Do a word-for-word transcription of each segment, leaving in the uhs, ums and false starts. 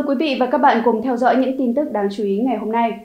quý vị và các bạn cùng theo dõi những tin tức đáng chú ý ngày hôm nay.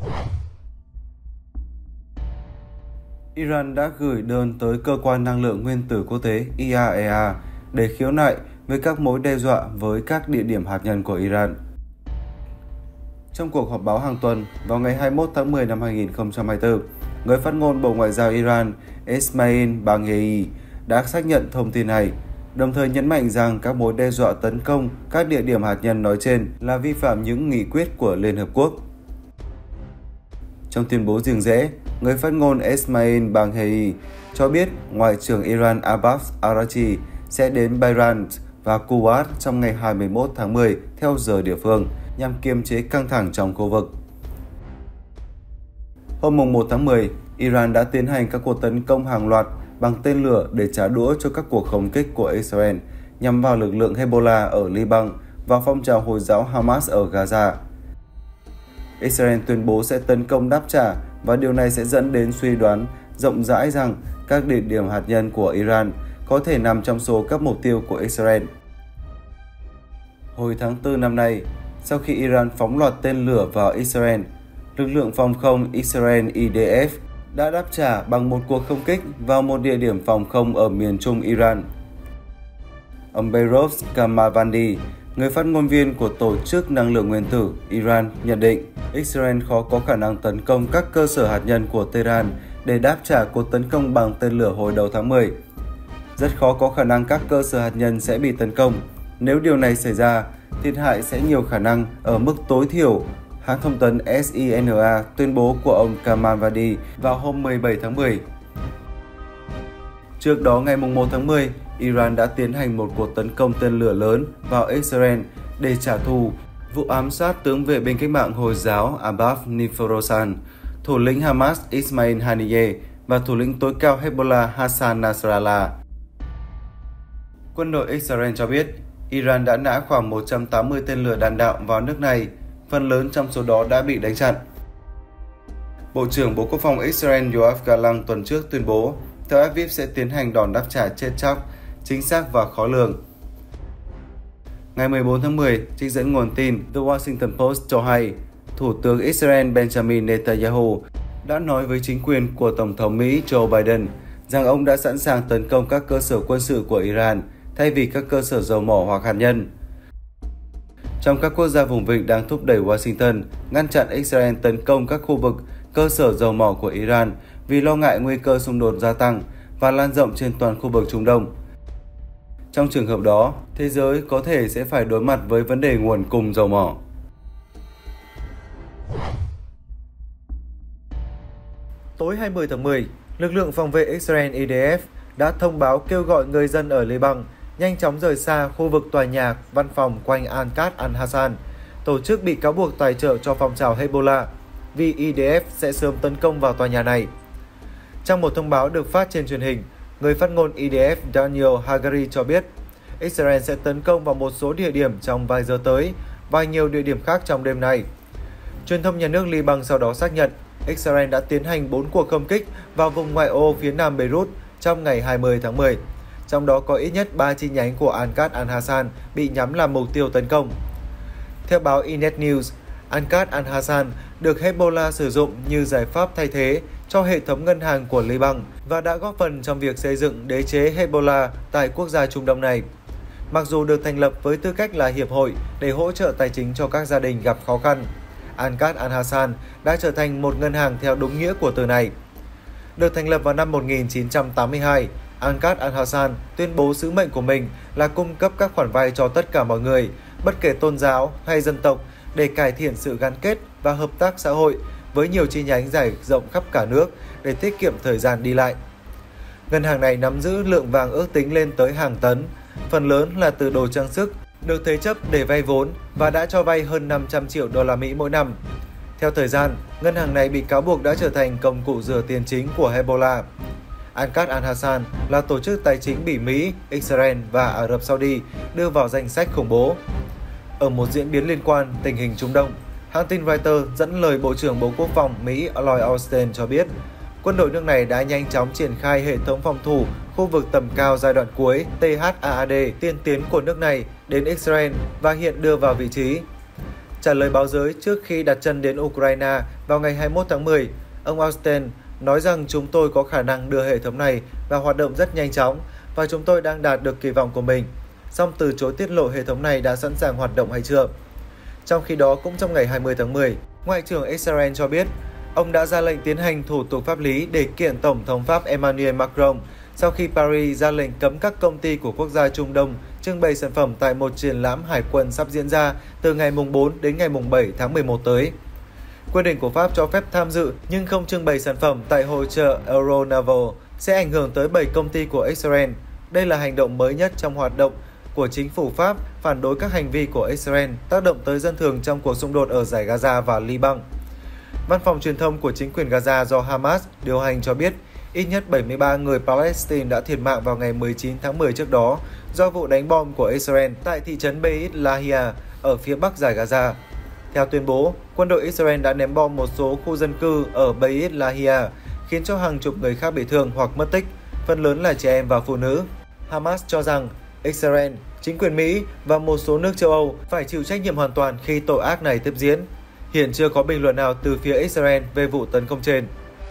Iran đã gửi đơn tới Cơ quan Năng lượng Nguyên tử Quốc tế I A E A để khiếu nại về các mối đe dọa với các địa điểm hạt nhân của Iran. Trong cuộc họp báo hàng tuần vào ngày hai mươi mốt tháng mười năm hai nghìn không trăm hai mươi tư, người phát ngôn Bộ Ngoại giao Iran Esmail Baghei đã xác nhận thông tin này, đồng thời nhấn mạnh rằng các mối đe dọa tấn công các địa điểm hạt nhân nói trên là vi phạm những nghị quyết của Liên Hợp Quốc. Trong tuyên bố riêng rẽ, người phát ngôn Esmail Baghei cho biết Ngoại trưởng Iran Abbas Araghchi sẽ đến Bahrain và Kuwait trong ngày hai mươi mốt tháng mười theo giờ địa phương nhằm kiềm chế căng thẳng trong khu vực. Hôm một tháng mười, Iran đã tiến hành các cuộc tấn công hàng loạt bằng tên lửa để trả đũa cho các cuộc không kích của Israel nhằm vào lực lượng Hezbollah ở Liban và phong trào Hồi giáo Hamas ở Gaza. Israel tuyên bố sẽ tấn công đáp trả và điều này sẽ dẫn đến suy đoán rộng rãi rằng các địa điểm hạt nhân của Iran có thể nằm trong số các mục tiêu của Israel. Hồi tháng tư năm nay, sau khi Iran phóng loạt tên lửa vào Israel, lực lượng phòng không Israel I D F đã đáp trả bằng một cuộc không kích vào một địa điểm phòng không ở miền trung Iran. Ông Behrouz Kamalvandi, người phát ngôn viên của Tổ chức Năng lượng Nguyên tử Iran, nhận định Israel khó có khả năng tấn công các cơ sở hạt nhân của Tehran để đáp trả cuộc tấn công bằng tên lửa hồi đầu tháng mười. Rất khó có khả năng các cơ sở hạt nhân sẽ bị tấn công. Nếu điều này xảy ra, thiệt hại sẽ nhiều khả năng ở mức tối thiểu, hãng thông tấn S I N A tuyên bố của ông Kamalvandi vào hôm mười bảy tháng mười. Trước đó ngày một tháng mười, Iran đã tiến hành một cuộc tấn công tên lửa lớn vào Israel để trả thù vụ ám sát tướng vệ binh cách mạng Hồi giáo Abbas Niforosan, thủ lĩnh Hamas Ismail Haniyeh và thủ lĩnh tối cao Hezbollah Hassan Nasrallah. Quân đội Israel cho biết Iran đã nã khoảng một trăm tám mươi tên lửa đạn đạo vào nước này, phần lớn trong số đó đã bị đánh chặn. Bộ trưởng Bộ Quốc phòng Israel Yoav Gallant tuần trước tuyên bố Tel Aviv sẽ tiến hành đòn đáp trả chết chóc, chính xác và khó lường. Ngày mười bốn tháng mười, trích dẫn nguồn tin The Washington Post cho hay, Thủ tướng Israel Benjamin Netanyahu đã nói với chính quyền của Tổng thống Mỹ Joe Biden rằng ông đã sẵn sàng tấn công các cơ sở quân sự của Iran thay vì các cơ sở dầu mỏ hoặc hạt nhân. Trong các quốc gia vùng vịnh đang thúc đẩy Washington ngăn chặn Israel tấn công các khu vực, cơ sở dầu mỏ của Iran vì lo ngại nguy cơ xung đột gia tăng và lan rộng trên toàn khu vực Trung Đông. Trong trường hợp đó, thế giới có thể sẽ phải đối mặt với vấn đề nguồn cung dầu mỏ. Tối hai mươi tháng mười, lực lượng phòng vệ Israel I D F đã thông báo kêu gọi người dân ở Liban nhanh chóng rời xa khu vực tòa nhà văn phòng quanh Al-Qad al-Hassan, tổ chức bị cáo buộc tài trợ cho phong trào Hezbollah, vì I D F sẽ sớm tấn công vào tòa nhà này. Trong một thông báo được phát trên truyền hình, người phát ngôn I D F Daniel Hagari cho biết Israel sẽ tấn công vào một số địa điểm trong vài giờ tới và nhiều địa điểm khác trong đêm nay. Truyền thông nhà nước Liban sau đó xác nhận Israel đã tiến hành bốn cuộc không kích vào vùng ngoại ô phía nam Beirut trong ngày hai mươi tháng mười. Trong đó có ít nhất ba chi nhánh của Al-Qad al-Hassan bị nhắm làm mục tiêu tấn công. Theo báo Inet News, Al-Qad al-Hassan được Hezbollah sử dụng như giải pháp thay thế cho hệ thống ngân hàng của Liban và đã góp phần trong việc xây dựng đế chế Hezbollah tại quốc gia Trung Đông này. Mặc dù được thành lập với tư cách là hiệp hội để hỗ trợ tài chính cho các gia đình gặp khó khăn, Al-Qad al-Hassan đã trở thành một ngân hàng theo đúng nghĩa của từ này. Được thành lập vào năm một nghìn chín trăm tám mươi hai, Al-Qad al-Hassan tuyên bố sứ mệnh của mình là cung cấp các khoản vay cho tất cả mọi người, bất kể tôn giáo hay dân tộc, để cải thiện sự gắn kết và hợp tác xã hội với nhiều chi nhánh rải rộng khắp cả nước để tiết kiệm thời gian đi lại. Ngân hàng này nắm giữ lượng vàng ước tính lên tới hàng tấn, phần lớn là từ đồ trang sức, được thế chấp để vay vốn và đã cho vay hơn năm trăm triệu đô la Mỹ mỗi năm. Theo thời gian, ngân hàng này bị cáo buộc đã trở thành công cụ rửa tiền chính của Hezbollah. Al-Qad al-Hassan là tổ chức tài chính bị Mỹ, Israel và Ả Rập Saudi đưa vào danh sách khủng bố. Ở một diễn biến liên quan tình hình Trung Đông, hãng tin Reuters dẫn lời Bộ trưởng Bộ Quốc phòng Mỹ Lloyd Austin cho biết, quân đội nước này đã nhanh chóng triển khai hệ thống phòng thủ khu vực tầm cao giai đoạn cuối T H A A D tiên tiến của nước này đến Israel và hiện đưa vào vị trí. Trả lời báo giới trước khi đặt chân đến Ukraine vào ngày hai mươi mốt tháng mười, ông Austin nói rằng chúng tôi có khả năng đưa hệ thống này vào hoạt động rất nhanh chóng và chúng tôi đang đạt được kỳ vọng của mình, song từ chối tiết lộ hệ thống này đã sẵn sàng hoạt động hay chưa. Trong khi đó, cũng trong ngày hai mươi tháng mười, Ngoại trưởng Israel cho biết ông đã ra lệnh tiến hành thủ tục pháp lý để kiện Tổng thống Pháp Emmanuel Macron sau khi Paris ra lệnh cấm các công ty của quốc gia Trung Đông trưng bày sản phẩm tại một triển lãm hải quân sắp diễn ra từ ngày bốn đến ngày bảy tháng mười một tới. Quyết định của Pháp cho phép tham dự nhưng không trưng bày sản phẩm tại hội chợ Euronaval sẽ ảnh hưởng tới bảy công ty của Israel. Đây là hành động mới nhất trong hoạt động của chính phủ Pháp phản đối các hành vi của Israel tác động tới dân thường trong cuộc xung đột ở Dải Gaza và Liban. Văn phòng truyền thông của chính quyền Gaza do Hamas điều hành cho biết ít nhất bảy mươi ba người Palestine đã thiệt mạng vào ngày mười chín tháng mười trước đó do vụ đánh bom của Israel tại thị trấn Beit Lahia ở phía bắc Dải Gaza. Theo tuyên bố, quân đội Israel đã ném bom một số khu dân cư ở Beit Lahia, khiến cho hàng chục người khác bị thương hoặc mất tích, phần lớn là trẻ em và phụ nữ. Hamas cho rằng Israel, chính quyền Mỹ và một số nước châu Âu phải chịu trách nhiệm hoàn toàn khi tội ác này tiếp diễn. Hiện chưa có bình luận nào từ phía Israel về vụ tấn công trên.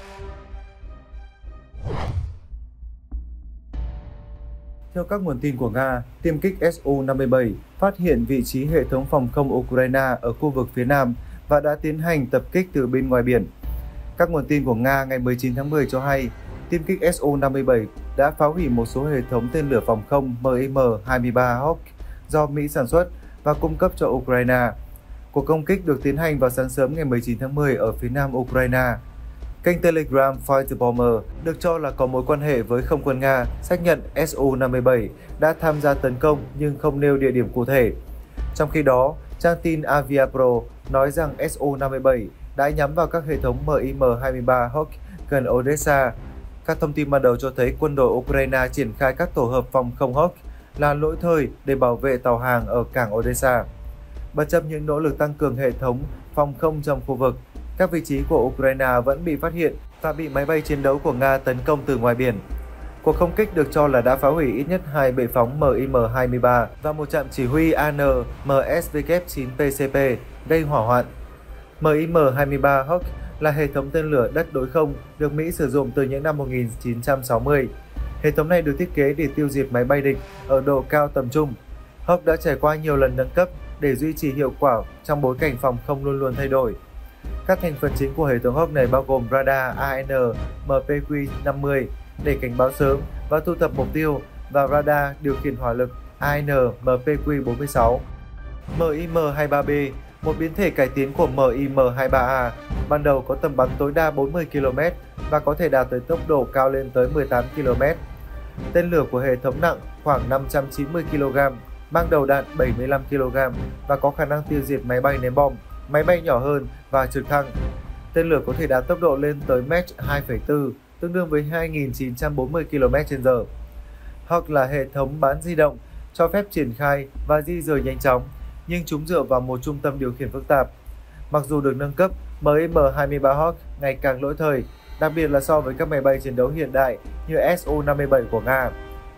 Theo các nguồn tin của Nga, tiêm kích S U năm mươi bảy phát hiện vị trí hệ thống phòng không Ukraine ở khu vực phía Nam và đã tiến hành tập kích từ bên ngoài biển. Các nguồn tin của Nga ngày mười chín tháng mười cho hay, tiêm kích S U năm mươi bảy đã phá hủy một số hệ thống tên lửa phòng không M I M hai mươi ba Hawk do Mỹ sản xuất và cung cấp cho Ukraine. Cuộc công kích được tiến hành vào sáng sớm ngày mười chín tháng mười ở phía nam Ukraine. Kênh Telegram Fighter Bomber được cho là có mối quan hệ với không quân Nga xác nhận S U năm mươi bảy đã tham gia tấn công nhưng không nêu địa điểm cụ thể. Trong khi đó, trang tin Aviapro nói rằng S U năm mươi bảy đã nhắm vào các hệ thống M I M hai mươi ba Hawk gần Odessa. Các thông tin ban đầu cho thấy quân đội Ukraine triển khai các tổ hợp phòng không Hawk là lỗi thời để bảo vệ tàu hàng ở cảng Odessa. Bất chấp những nỗ lực tăng cường hệ thống phòng không trong khu vực, các vị trí của Ukraine vẫn bị phát hiện và bị máy bay chiến đấu của Nga tấn công từ ngoài biển. Cuộc không kích được cho là đã phá hủy ít nhất hai bệ phóng M I M hai mươi ba và một trạm chỉ huy A N M S W chín P C P gây hỏa hoạn. M I M hai mươi ba Hawk là hệ thống tên lửa đất đối không được Mỹ sử dụng từ những năm một nghìn chín trăm sáu mươi. Hệ thống này được thiết kế để tiêu diệt máy bay địch ở độ cao tầm trung. Hawk đã trải qua nhiều lần nâng cấp để duy trì hiệu quả trong bối cảnh phòng không luôn luôn thay đổi. Các thành phần chính của hệ thống Hawk này bao gồm radar A N M P Q năm mươi để cảnh báo sớm và thu thập mục tiêu và radar điều khiển hỏa lực A N M P Q bốn mươi sáu. M I M hai mươi ba B, một biến thể cải tiến của M I M hai mươi ba A, ban đầu có tầm bắn tối đa bốn mươi ki lô mét và có thể đạt tới tốc độ cao lên tới mười tám ki lô mét. Tên lửa của hệ thống nặng khoảng năm trăm chín mươi ki lô gam, mang đầu đạn bảy mươi lăm ki lô gam và có khả năng tiêu diệt máy bay ném bom, máy bay nhỏ hơn và trực thăng. Tên lửa có thể đạt tốc độ lên tới Mach hai phẩy bốn, tương đương với hai nghìn chín trăm bốn mươi ki lô mét trên giờ. Hawk là hệ thống bán di động, cho phép triển khai và di rời nhanh chóng, nhưng chúng dựa vào một trung tâm điều khiển phức tạp. Mặc dù được nâng cấp, M I M hai mươi ba Hawk ngày càng lỗi thời, đặc biệt là so với các máy bay chiến đấu hiện đại như S U năm mươi bảy của Nga.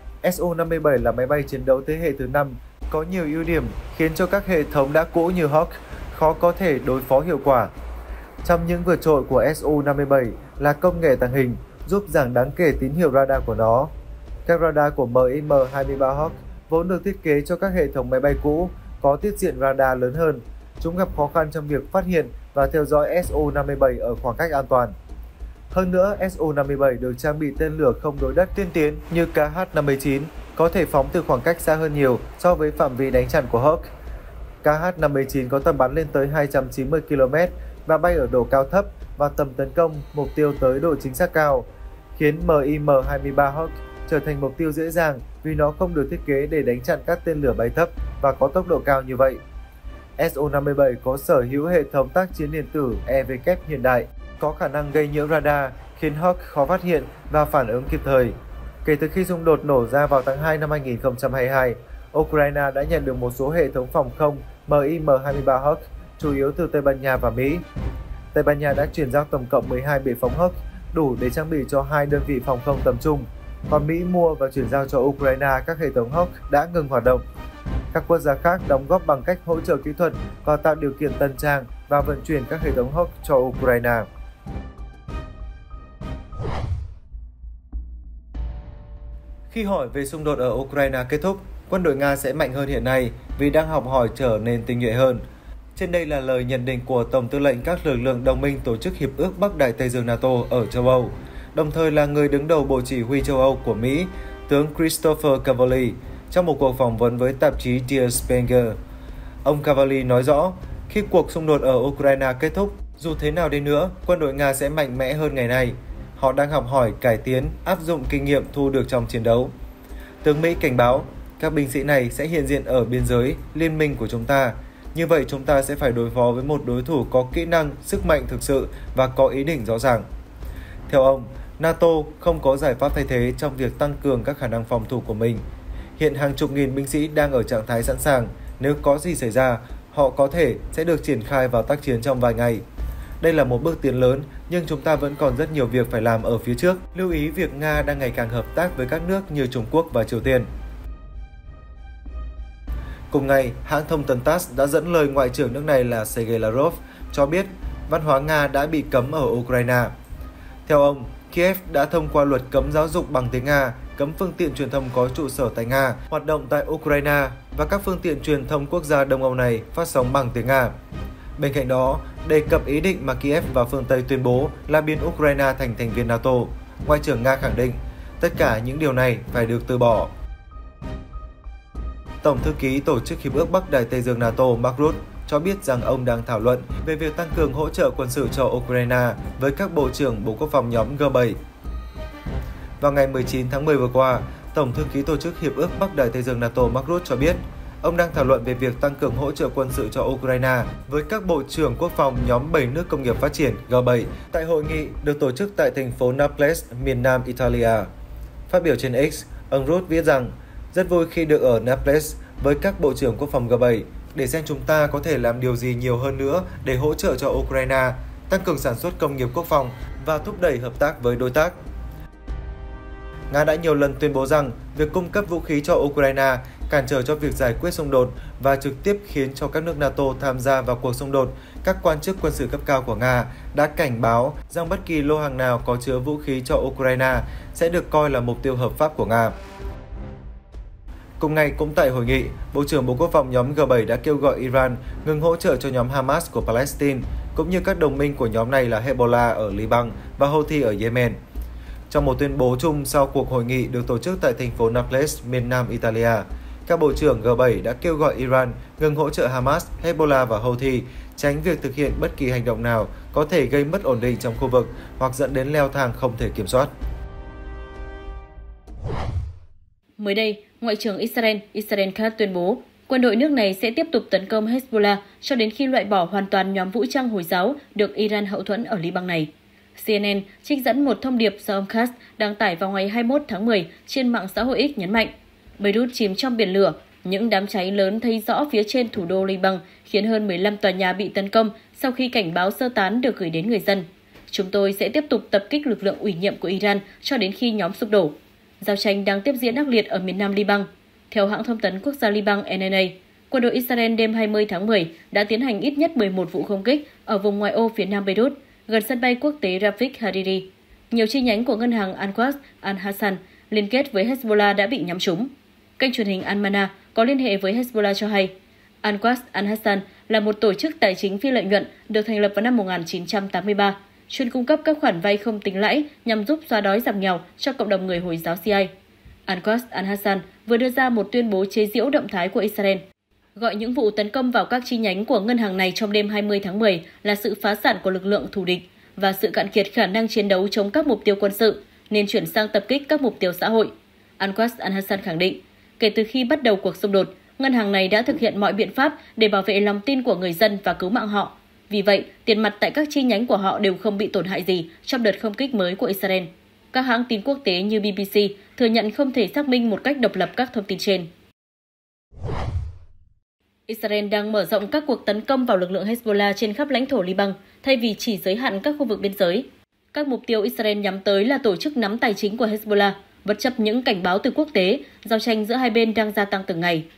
S U năm mươi bảy là máy bay chiến đấu thế hệ thứ năm, có nhiều ưu điểm khiến cho các hệ thống đã cũ như Hawk khó có thể đối phó hiệu quả. Trong những vượt trội của S U năm mươi bảy là công nghệ tàng hình, giúp giảm đáng kể tín hiệu radar của nó. Các radar của M I M hai mươi ba Hawk vốn được thiết kế cho các hệ thống máy bay cũ có tiết diện radar lớn hơn. Chúng gặp khó khăn trong việc phát hiện và theo dõi S U năm mươi bảy ở khoảng cách an toàn. Hơn nữa, S U năm mươi bảy được trang bị tên lửa không đối đất tiên tiến như K H năm mươi chín, có thể phóng từ khoảng cách xa hơn nhiều so với phạm vi đánh chặn của Hawk. K H năm mươi chín có tầm bắn lên tới hai trăm chín mươi ki lô mét và bay ở độ cao thấp và tầm tấn công mục tiêu tới độ chính xác cao, khiến M I M hai mươi ba Hawk trở thành mục tiêu dễ dàng vì nó không được thiết kế để đánh chặn các tên lửa bay thấp và có tốc độ cao như vậy. S U năm mươi bảy có sở hữu hệ thống tác chiến điện tử E W hiện đại, có khả năng gây nhiễu radar, khiến Hawk khó phát hiện và phản ứng kịp thời. Kể từ khi xung đột nổ ra vào tháng hai năm hai nghìn không trăm hai mươi hai, Ukraine đã nhận được một số hệ thống phòng không M I M hai mươi ba Hawk, chủ yếu từ Tây Ban Nha và Mỹ. Tây Ban Nha đã chuyển giao tổng cộng mười hai bệ phóng Hawk, đủ để trang bị cho hai đơn vị phòng không tầm trung, còn Mỹ mua và chuyển giao cho Ukraine các hệ thống Hawk đã ngừng hoạt động. Các quốc gia khác đóng góp bằng cách hỗ trợ kỹ thuật và tạo điều kiện tân trang và vận chuyển các hệ thống Hawk cho Ukraine. Khi hỏi về xung đột ở Ukraine kết thúc, quân đội Nga sẽ mạnh hơn hiện nay vì đang học hỏi trở nên tinh nhuệ hơn. Trên đây là lời nhận định của Tổng tư lệnh các lực lượng đồng minh tổ chức Hiệp ước Bắc Đại Tây Dương NATO ở châu Âu, đồng thời là người đứng đầu Bộ Chỉ huy châu Âu của Mỹ, tướng Christopher Cavalli, trong một cuộc phỏng vấn với tạp chí Der Spiegel. Ông Cavalli nói rõ, khi cuộc xung đột ở Ukraine kết thúc, dù thế nào đi nữa, quân đội Nga sẽ mạnh mẽ hơn ngày nay. Họ đang học hỏi, cải tiến, áp dụng kinh nghiệm thu được trong chiến đấu. Tướng Mỹ cảnh báo, các binh sĩ này sẽ hiện diện ở biên giới, liên minh của chúng ta. Như vậy chúng ta sẽ phải đối phó với một đối thủ có kỹ năng, sức mạnh thực sự và có ý định rõ ràng. Theo ông, NATO không có giải pháp thay thế trong việc tăng cường các khả năng phòng thủ của mình. Hiện hàng chục nghìn binh sĩ đang ở trạng thái sẵn sàng. Nếu có gì xảy ra, họ có thể sẽ được triển khai vào tác chiến trong vài ngày. Đây là một bước tiến lớn, nhưng chúng ta vẫn còn rất nhiều việc phải làm ở phía trước. Lưu ý việc Nga đang ngày càng hợp tác với các nước như Trung Quốc và Triều Tiên. Cùng ngày, hãng thông tấn tát đã dẫn lời Ngoại trưởng nước này là Sergei Lavrov cho biết văn hóa Nga đã bị cấm ở Ukraine. Theo ông, Kiev đã thông qua luật cấm giáo dục bằng tiếng Nga, cấm phương tiện truyền thông có trụ sở tại Nga hoạt động tại Ukraine và các phương tiện truyền thông quốc gia Đông Âu này phát sóng bằng tiếng Nga. Bên cạnh đó, đề cập ý định mà Kiev và phương Tây tuyên bố là biến Ukraine thành thành viên NATO, Ngoại trưởng Nga khẳng định tất cả những điều này phải được từ bỏ. Tổng thư ký Tổ chức Hiệp ước Bắc Đại Tây Dương NATO Mark Rutte cho biết rằng ông đang thảo luận về việc tăng cường hỗ trợ quân sự cho Ukraine với các bộ trưởng Bộ Quốc phòng nhóm G bảy. Vào ngày mười chín tháng mười vừa qua, Tổng thư ký Tổ chức Hiệp ước Bắc Đại Tây Dương NATO Mark Rutte cho biết ông đang thảo luận về việc tăng cường hỗ trợ quân sự cho Ukraine với các bộ trưởng quốc phòng nhóm bảy nước công nghiệp phát triển G bảy tại hội nghị được tổ chức tại thành phố Naples, miền Nam Italia. Phát biểu trên X, ông Rutte viết rằng rất vui khi được ở Naples với các bộ trưởng quốc phòng G bảy để xem chúng ta có thể làm điều gì nhiều hơn nữa để hỗ trợ cho Ukraine, tăng cường sản xuất công nghiệp quốc phòng và thúc đẩy hợp tác với đối tác. Nga đã nhiều lần tuyên bố rằng việc cung cấp vũ khí cho Ukraine cản trở cho việc giải quyết xung đột và trực tiếp khiến cho các nước NATO tham gia vào cuộc xung đột. Các quan chức quân sự cấp cao của Nga đã cảnh báo rằng bất kỳ lô hàng nào có chứa vũ khí cho Ukraine sẽ được coi là mục tiêu hợp pháp của Nga. Cùng ngày, cũng tại hội nghị, Bộ trưởng Bộ Quốc phòng nhóm G bảy đã kêu gọi Iran ngừng hỗ trợ cho nhóm Hamas của Palestine, cũng như các đồng minh của nhóm này là Hezbollah ở Liban và Houthi ở Yemen. Trong một tuyên bố chung sau cuộc hội nghị được tổ chức tại thành phố Naples, miền Nam Italia, các bộ trưởng G bảy đã kêu gọi Iran ngừng hỗ trợ Hamas, Hezbollah và Houthi, tránh việc thực hiện bất kỳ hành động nào có thể gây mất ổn định trong khu vực hoặc dẫn đến leo thang không thể kiểm soát. Mới đây, Ngoại trưởng Israel Israel Katz tuyên bố quân đội nước này sẽ tiếp tục tấn công Hezbollah cho đến khi loại bỏ hoàn toàn nhóm vũ trang Hồi giáo được Iran hậu thuẫn ở Liban này. C N N trích dẫn một thông điệp do ông Katz đăng tải vào ngày hai mươi mốt tháng mười trên mạng xã hội X nhấn mạnh Beirut chìm trong biển lửa, những đám cháy lớn thấy rõ phía trên thủ đô Liban khiến hơn mười lăm tòa nhà bị tấn công sau khi cảnh báo sơ tán được gửi đến người dân. Chúng tôi sẽ tiếp tục tập kích lực lượng ủy nhiệm của Iran cho đến khi nhóm sụp đổ. Giao tranh đang tiếp diễn ác liệt ở miền nam Liban. Theo hãng thông tấn quốc gia Liban N N A, quân đội Israel đêm hai mươi tháng mười đã tiến hành ít nhất mười một vụ không kích ở vùng ngoại ô phía nam Beirut, gần sân bay quốc tế Rafik Hariri. Nhiều chi nhánh của ngân hàng Anqas Al-Hassan liên kết với Hezbollah đã bị nhắm trúng. Kênh truyền hình Al-Mana có liên hệ với Hezbollah cho hay, Anqas Al-Hassan là một tổ chức tài chính phi lợi nhuận được thành lập vào năm một nghìn chín trăm tám mươi ba, chuyên cung cấp các khoản vay không tính lãi nhằm giúp xóa đói giảm nghèo cho cộng đồng người Hồi giáo Shia. Anqas Al-Hassan vừa đưa ra một tuyên bố chế giễu động thái của Israel, gọi những vụ tấn công vào các chi nhánh của ngân hàng này trong đêm hai mươi tháng mười là sự phá sản của lực lượng thù địch và sự cạn kiệt khả năng chiến đấu chống các mục tiêu quân sự, nên chuyển sang tập kích các mục tiêu xã hội. Anqas Al-Hassan khẳng định, kể từ khi bắt đầu cuộc xung đột, ngân hàng này đã thực hiện mọi biện pháp để bảo vệ lòng tin của người dân và cứu mạng họ. Vì vậy, tiền mặt tại các chi nhánh của họ đều không bị tổn hại gì trong đợt không kích mới của Israel. Các hãng tin quốc tế như B B C thừa nhận không thể xác minh một cách độc lập các thông tin trên. Israel đang mở rộng các cuộc tấn công vào lực lượng Hezbollah trên khắp lãnh thổ Liban, thay vì chỉ giới hạn các khu vực biên giới. Các mục tiêu Israel nhắm tới là tổ chức nắm tài chính của Hezbollah, bất chấp những cảnh báo từ quốc tế, giao tranh giữa hai bên đang gia tăng từng ngày.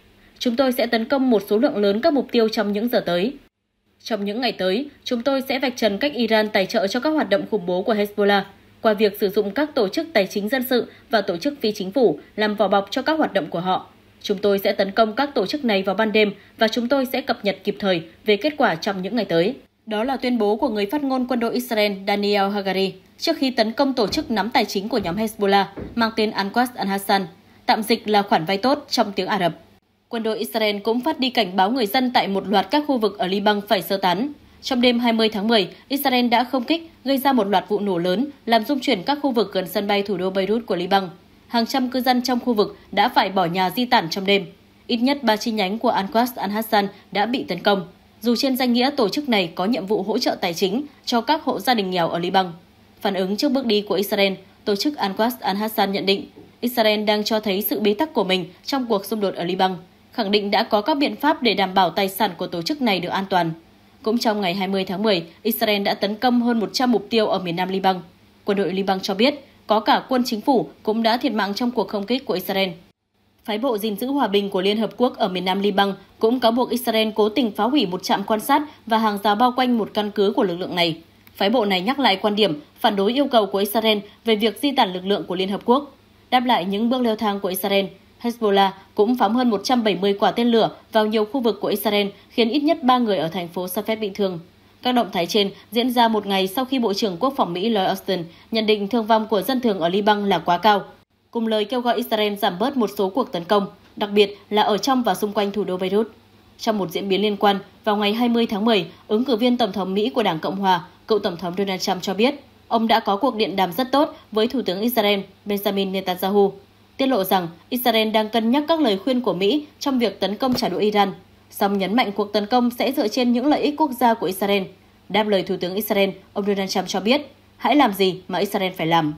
chúng tôi sẽ tấn công một số lượng lớn các mục tiêu trong những giờ tới. Trong những ngày tới, chúng tôi sẽ vạch trần cách Iran tài trợ cho các hoạt động khủng bố của Hezbollah qua việc sử dụng các tổ chức tài chính dân sự và tổ chức phi chính phủ làm vỏ bọc cho các hoạt động của họ. Chúng tôi sẽ tấn công các tổ chức này vào ban đêm và chúng tôi sẽ cập nhật kịp thời về kết quả trong những ngày tới. Đó là tuyên bố của người phát ngôn quân đội Israel Daniel Hagari trước khi tấn công tổ chức nắm tài chính của nhóm Hezbollah mang tên Al-Quds Al-Hassan, tạm dịch là khoản vay tốt trong tiếng Ả Rập. Quân đội Israel cũng phát đi cảnh báo người dân tại một loạt các khu vực ở Liban phải sơ tán. Trong đêm hai mươi tháng mười, Israel đã không kích, gây ra một loạt vụ nổ lớn, làm rung chuyển các khu vực gần sân bay thủ đô Beirut của Liban. Hàng trăm cư dân trong khu vực đã phải bỏ nhà di tản trong đêm. Ít nhất ba chi nhánh của Al-Quds Al-Hassan đã bị tấn công, dù trên danh nghĩa tổ chức này có nhiệm vụ hỗ trợ tài chính cho các hộ gia đình nghèo ở Liban. Phản ứng trước bước đi của Israel, tổ chức Al-Quds Al-Hassan nhận định Israel đang cho thấy sự bế tắc của mình trong cuộc xung đột ở Liban, khẳng định đã có các biện pháp để đảm bảo tài sản của tổ chức này được an toàn. Cũng trong ngày hai mươi tháng mười, Israel đã tấn công hơn một trăm mục tiêu ở miền nam Liban. Quân đội Liban cho biết có cả quân chính phủ cũng đã thiệt mạng trong cuộc không kích của Israel. Phái bộ gìn giữ hòa bình của Liên Hợp Quốc ở miền nam Liban cũng cáo buộc Israel cố tình phá hủy một trạm quan sát và hàng rào bao quanh một căn cứ của lực lượng này. Phái bộ này nhắc lại quan điểm phản đối yêu cầu của Israel về việc di tản lực lượng của Liên Hợp Quốc. Đáp lại những bước leo thang của Israel, Hezbollah cũng phóng hơn một trăm bảy mươi quả tên lửa vào nhiều khu vực của Israel, khiến ít nhất ba người ở thành phố Safed bị thương. Các động thái trên diễn ra một ngày sau khi Bộ trưởng Quốc phòng Mỹ Lloyd Austin nhận định thương vong của dân thường ở Liban là quá cao, cùng lời kêu gọi Israel giảm bớt một số cuộc tấn công, đặc biệt là ở trong và xung quanh thủ đô Beirut. Trong một diễn biến liên quan, vào ngày hai mươi tháng mười, ứng cử viên Tổng thống Mỹ của Đảng Cộng hòa, cựu Tổng thống Donald Trump cho biết ông đã có cuộc điện đàm rất tốt với Thủ tướng Israel Benjamin Netanyahu, tiết lộ rằng Israel đang cân nhắc các lời khuyên của Mỹ trong việc tấn công trả đũa Iran, song nhấn mạnh cuộc tấn công sẽ dựa trên những lợi ích quốc gia của Israel. Đáp lời Thủ tướng Israel, ông Donald Trump cho biết, hãy làm gì mà Israel phải làm.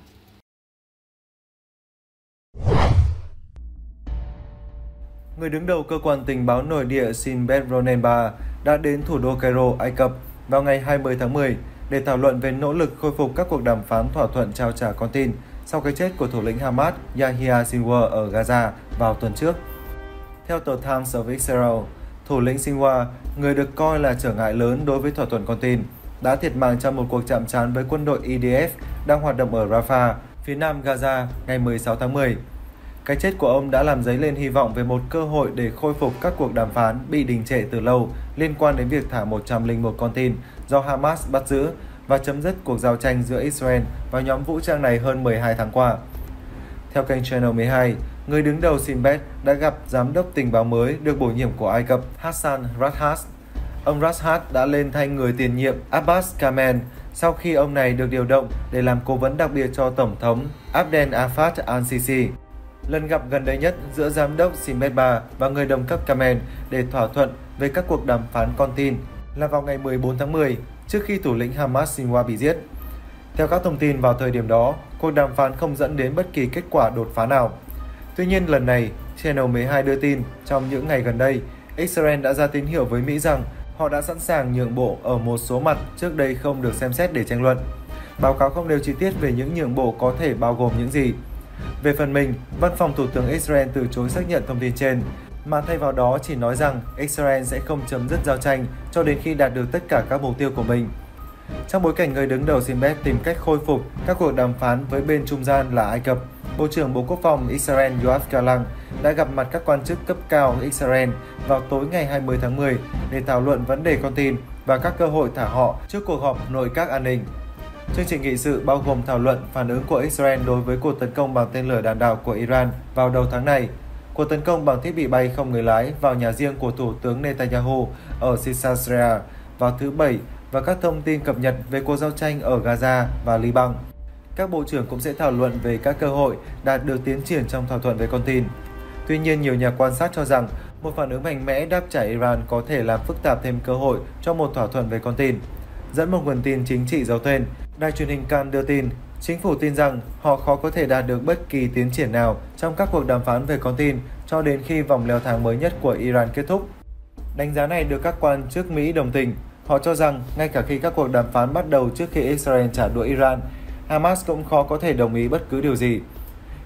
Người đứng đầu cơ quan tình báo nội địa Shin Bet Ronenbar đã đến thủ đô Cairo, Ai Cập vào ngày hai mươi tháng mười để thảo luận về nỗ lực khôi phục các cuộc đàm phán thỏa thuận trao trả con tin sau cái chết của thủ lĩnh Hamas Yahya Sinwar ở Gaza vào tuần trước. Theo tờ Times of Israel, thủ lĩnh Sinwar, người được coi là trở ngại lớn đối với thỏa thuận con tin, đã thiệt mạng trong một cuộc chạm trán với quân đội I D F đang hoạt động ở Rafah, phía nam Gaza ngày mười sáu tháng mười. Cái chết của ông đã làm dấy lên hy vọng về một cơ hội để khôi phục các cuộc đàm phán bị đình trệ từ lâu liên quan đến việc thả một trăm lẻ một con tin do Hamas bắt giữ và chấm dứt cuộc giao tranh giữa Israel và nhóm vũ trang này hơn mười hai tháng qua. Theo kênh Channel mười hai, người đứng đầu Shin Bet đã gặp giám đốc tình báo mới được bổ nhiệm của Ai Cập Hassan Radhat. Ông Radhat đã lên thay người tiền nhiệm Abbas Kamel sau khi ông này được điều động để làm cố vấn đặc biệt cho Tổng thống Abdel Fattah al-Sisi. Lần gặp gần đây nhất giữa giám đốc Shin Bet ba và người đồng cấp Kamel để thỏa thuận về các cuộc đàm phán con tin là vào ngày mười bốn tháng mười, trước khi thủ lĩnh Hamas Sinwar bị giết. Theo các thông tin vào thời điểm đó, cuộc đàm phán không dẫn đến bất kỳ kết quả đột phá nào. Tuy nhiên lần này, Channel mười hai đưa tin trong những ngày gần đây, Israel đã ra tín hiệu với Mỹ rằng họ đã sẵn sàng nhượng bộ ở một số mặt trước đây không được xem xét để tranh luận. Báo cáo không nêu chi tiết về những nhượng bộ có thể bao gồm những gì. Về phần mình, Văn phòng Thủ tướng Israel từ chối xác nhận thông tin trên, mà thay vào đó chỉ nói rằng Israel sẽ không chấm dứt giao tranh cho đến khi đạt được tất cả các mục tiêu của mình. Trong bối cảnh người đứng đầu Shin Bet tìm cách khôi phục các cuộc đàm phán với bên trung gian là Ai Cập, Bộ trưởng Bộ Quốc phòng Israel Yoav Gallant đã gặp mặt các quan chức cấp cao Israel vào tối ngày hai mươi tháng mười để thảo luận vấn đề con tin và các cơ hội thả họ trước cuộc họp nội các an ninh. Chương trình nghị sự bao gồm thảo luận phản ứng của Israel đối với cuộc tấn công bằng tên lửa đạn đạo của Iran vào đầu tháng này, cuộc tấn công bằng thiết bị bay không người lái vào nhà riêng của Thủ tướng Netanyahu ở Caesarea vào thứ Bảy và các thông tin cập nhật về cuộc giao tranh ở Gaza và Liban. Các bộ trưởng cũng sẽ thảo luận về các cơ hội đạt được tiến triển trong thỏa thuận về con tin. Tuy nhiên, nhiều nhà quan sát cho rằng một phản ứng mạnh mẽ đáp trả Iran có thể làm phức tạp thêm cơ hội cho một thỏa thuận về con tin. Dẫn một nguồn tin chính trị giấu tên, đài truyền hình Kan đưa tin, chính phủ tin rằng họ khó có thể đạt được bất kỳ tiến triển nào trong các cuộc đàm phán về con tin cho đến khi vòng leo thang mới nhất của Iran kết thúc. Đánh giá này được các quan chức Mỹ đồng tình. Họ cho rằng ngay cả khi các cuộc đàm phán bắt đầu trước khi Israel trả đũa Iran, Hamas cũng khó có thể đồng ý bất cứ điều gì.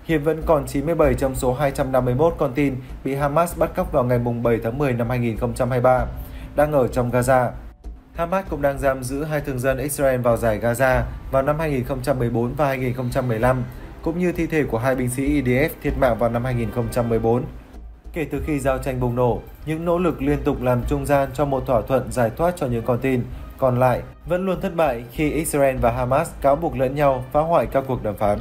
Hiện vẫn còn chín mươi bảy trong số hai trăm năm mươi mốt con tin bị Hamas bắt cóc vào ngày bảy tháng mười năm hai nghìn không trăm hai mươi ba đang ở trong Gaza. Hamas cũng đang giam giữ hai thường dân Israel vào giải Gaza vào năm hai nghìn không trăm mười bốn và hai nghìn không trăm mười lăm, cũng như thi thể của hai binh sĩ i đê ép thiệt mạng vào năm hai nghìn không trăm mười bốn. Kể từ khi giao tranh bùng nổ, những nỗ lực liên tục làm trung gian cho một thỏa thuận giải thoát cho những con tin còn lại vẫn luôn thất bại khi Israel và Hamas cáo buộc lẫn nhau phá hoại các cuộc đàm phán.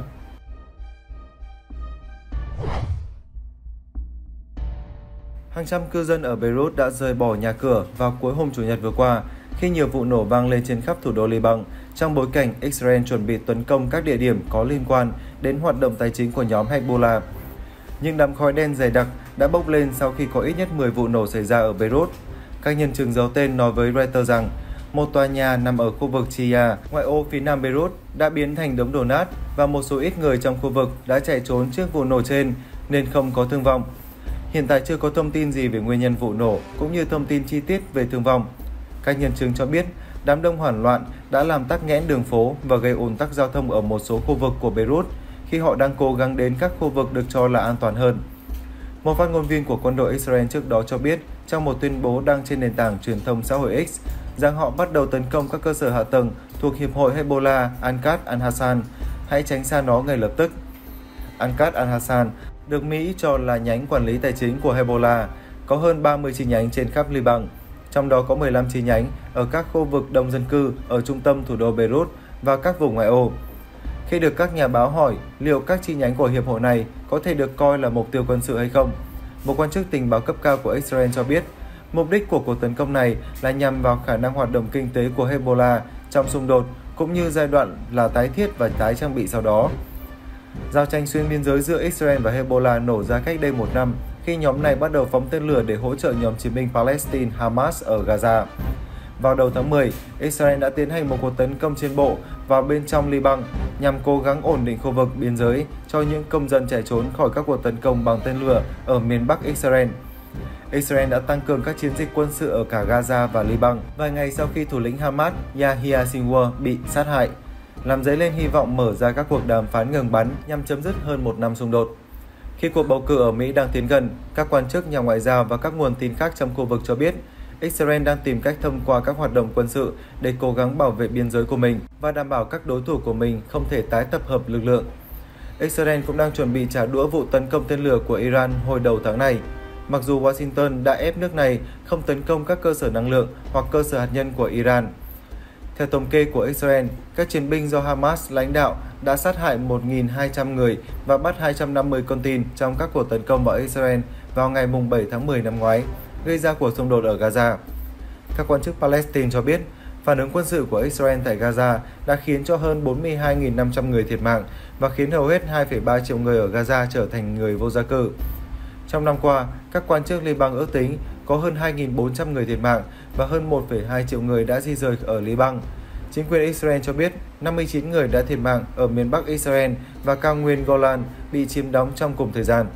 Hàng trăm cư dân ở Beirut đã rời bỏ nhà cửa vào cuối hôm Chủ nhật vừa qua khi nhiều vụ nổ vang lên trên khắp thủ đô Liban trong bối cảnh Israel chuẩn bị tấn công các địa điểm có liên quan đến hoạt động tài chính của nhóm Hezbollah. Nhưng đám khói đen dày đặc đã bốc lên sau khi có ít nhất mười vụ nổ xảy ra ở Beirut. Các nhân chứng giấu tên nói với Reuters rằng một tòa nhà nằm ở khu vực Chia, ngoại ô phía nam Beirut, đã biến thành đống đổ nát và một số ít người trong khu vực đã chạy trốn trước vụ nổ trên nên không có thương vong. Hiện tại chưa có thông tin gì về nguyên nhân vụ nổ cũng như thông tin chi tiết về thương vong. Các nhân chứng cho biết đám đông hoảng loạn đã làm tắc nghẽn đường phố và gây ùn tắc giao thông ở một số khu vực của Beirut khi họ đang cố gắng đến các khu vực được cho là an toàn hơn. Một phát ngôn viên của quân đội Israel trước đó cho biết trong một tuyên bố đăng trên nền tảng truyền thông xã hội X rằng họ bắt đầu tấn công các cơ sở hạ tầng thuộc Hiệp hội Hezbollah Al-Qad al-Hassan, hãy tránh xa nó ngay lập tức. Al-Qad al-Hassan được Mỹ cho là nhánh quản lý tài chính của Hezbollah, có hơn ba mươi chi nhánh trên khắp Liban, trong đó có mười lăm chi nhánh ở các khu vực đông dân cư ở trung tâm thủ đô Beirut và các vùng ngoại ô. Khi được các nhà báo hỏi liệu các chi nhánh của hiệp hội này có thể được coi là mục tiêu quân sự hay không, một quan chức tình báo cấp cao của Israel cho biết mục đích của cuộc tấn công này là nhằm vào khả năng hoạt động kinh tế của Hezbollah trong xung đột cũng như giai đoạn là tái thiết và tái trang bị sau đó. Giao tranh xuyên biên giới giữa Israel và Hezbollah nổ ra cách đây một năm khi nhóm này bắt đầu phóng tên lửa để hỗ trợ nhóm chiến binh Palestine Hamas ở Gaza. Vào đầu tháng mười, Israel đã tiến hành một cuộc tấn công trên bộ vào bên trong Liban nhằm cố gắng ổn định khu vực biên giới cho những công dân chạy trốn khỏi các cuộc tấn công bằng tên lửa ở miền Bắc Israel. Israel đã tăng cường các chiến dịch quân sự ở cả Gaza và Liban vài ngày sau khi thủ lĩnh Hamas Yahya Sinwar bị sát hại, làm dấy lên hy vọng mở ra các cuộc đàm phán ngừng bắn nhằm chấm dứt hơn một năm xung đột. Khi cuộc bầu cử ở Mỹ đang tiến gần, các quan chức, nhà ngoại giao và các nguồn tin khác trong khu vực cho biết Israel đang tìm cách thông qua các hoạt động quân sự để cố gắng bảo vệ biên giới của mình và đảm bảo các đối thủ của mình không thể tái tập hợp lực lượng. Israel cũng đang chuẩn bị trả đũa vụ tấn công tên lửa của Iran hồi đầu tháng này, mặc dù Washington đã ép nước này không tấn công các cơ sở năng lượng hoặc cơ sở hạt nhân của Iran. Theo thống kê của Israel, các chiến binh do Hamas lãnh đạo đã sát hại một nghìn hai trăm người và bắt hai trăm năm mươi con tin trong các cuộc tấn công vào Israel vào ngày bảy tháng mười năm ngoái, gây ra cuộc xung đột ở Gaza. Các quan chức Palestine cho biết, phản ứng quân sự của Israel tại Gaza đã khiến cho hơn bốn mươi hai nghìn năm trăm người thiệt mạng và khiến hầu hết hai phẩy ba triệu người ở Gaza trở thành người vô gia cư. Trong năm qua, các quan chức Liban ước tính có hơn hai nghìn bốn trăm người thiệt mạng và hơn một phẩy hai triệu người đã di rời ở Liban. Chính quyền Israel cho biết năm mươi chín người đã thiệt mạng ở miền Bắc Israel và cao nguyên Golan bị chiếm đóng trong cùng thời gian.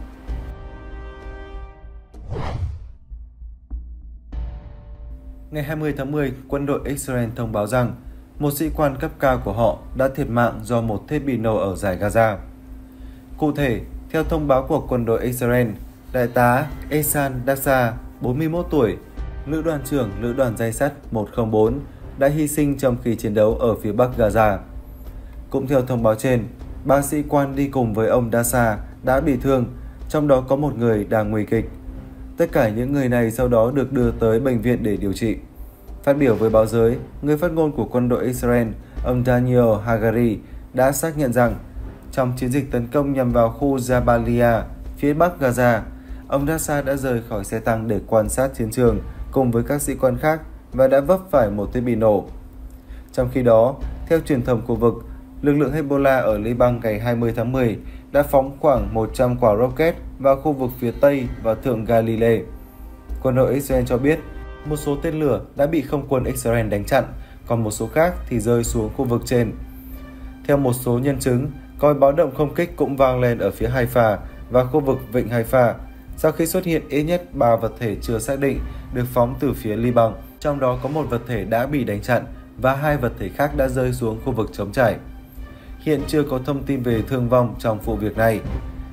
Ngày hai mươi tháng mười, quân đội Israel thông báo rằng một sĩ quan cấp cao của họ đã thiệt mạng do một thiết bị nổ ở giải Gaza. Cụ thể, theo thông báo của quân đội Israel, Đại tá Ehsan Dassa, bốn mươi mốt tuổi, lữ đoàn trưởng lữ đoàn dây sắt một không bốn, đã hy sinh trong khi chiến đấu ở phía bắc Gaza. Cũng theo thông báo trên, ba sĩ quan đi cùng với ông Dassa đã bị thương, trong đó có một người đang nguy kịch. Tất cả những người này sau đó được đưa tới bệnh viện để điều trị. Phát biểu với báo giới, người phát ngôn của quân đội Israel, ông Daniel Hagari, đã xác nhận rằng trong chiến dịch tấn công nhằm vào khu Jabalia, phía bắc Gaza, ông Dassa đã rời khỏi xe tăng để quan sát chiến trường cùng với các sĩ quan khác và đã vấp phải một thiết bị nổ. Trong khi đó, theo truyền thông khu vực, lực lượng Hezbollah ở Liban ngày hai mươi tháng mười đã phóng khoảng một trăm quả rocket vào khu vực phía tây và thượng Galilee. Quân đội Israel cho biết một số tên lửa đã bị không quân Israel đánh chặn, còn một số khác thì rơi xuống khu vực trên. Theo một số nhân chứng, còi báo động không kích cũng vang lên ở phía Haifa và khu vực vịnh Haifa sau khi xuất hiện ít nhất ba vật thể chưa xác định được phóng từ phía Liban, trong đó có một vật thể đã bị đánh chặn và hai vật thể khác đã rơi xuống khu vực trống trải. Hiện chưa có thông tin về thương vong trong vụ việc này.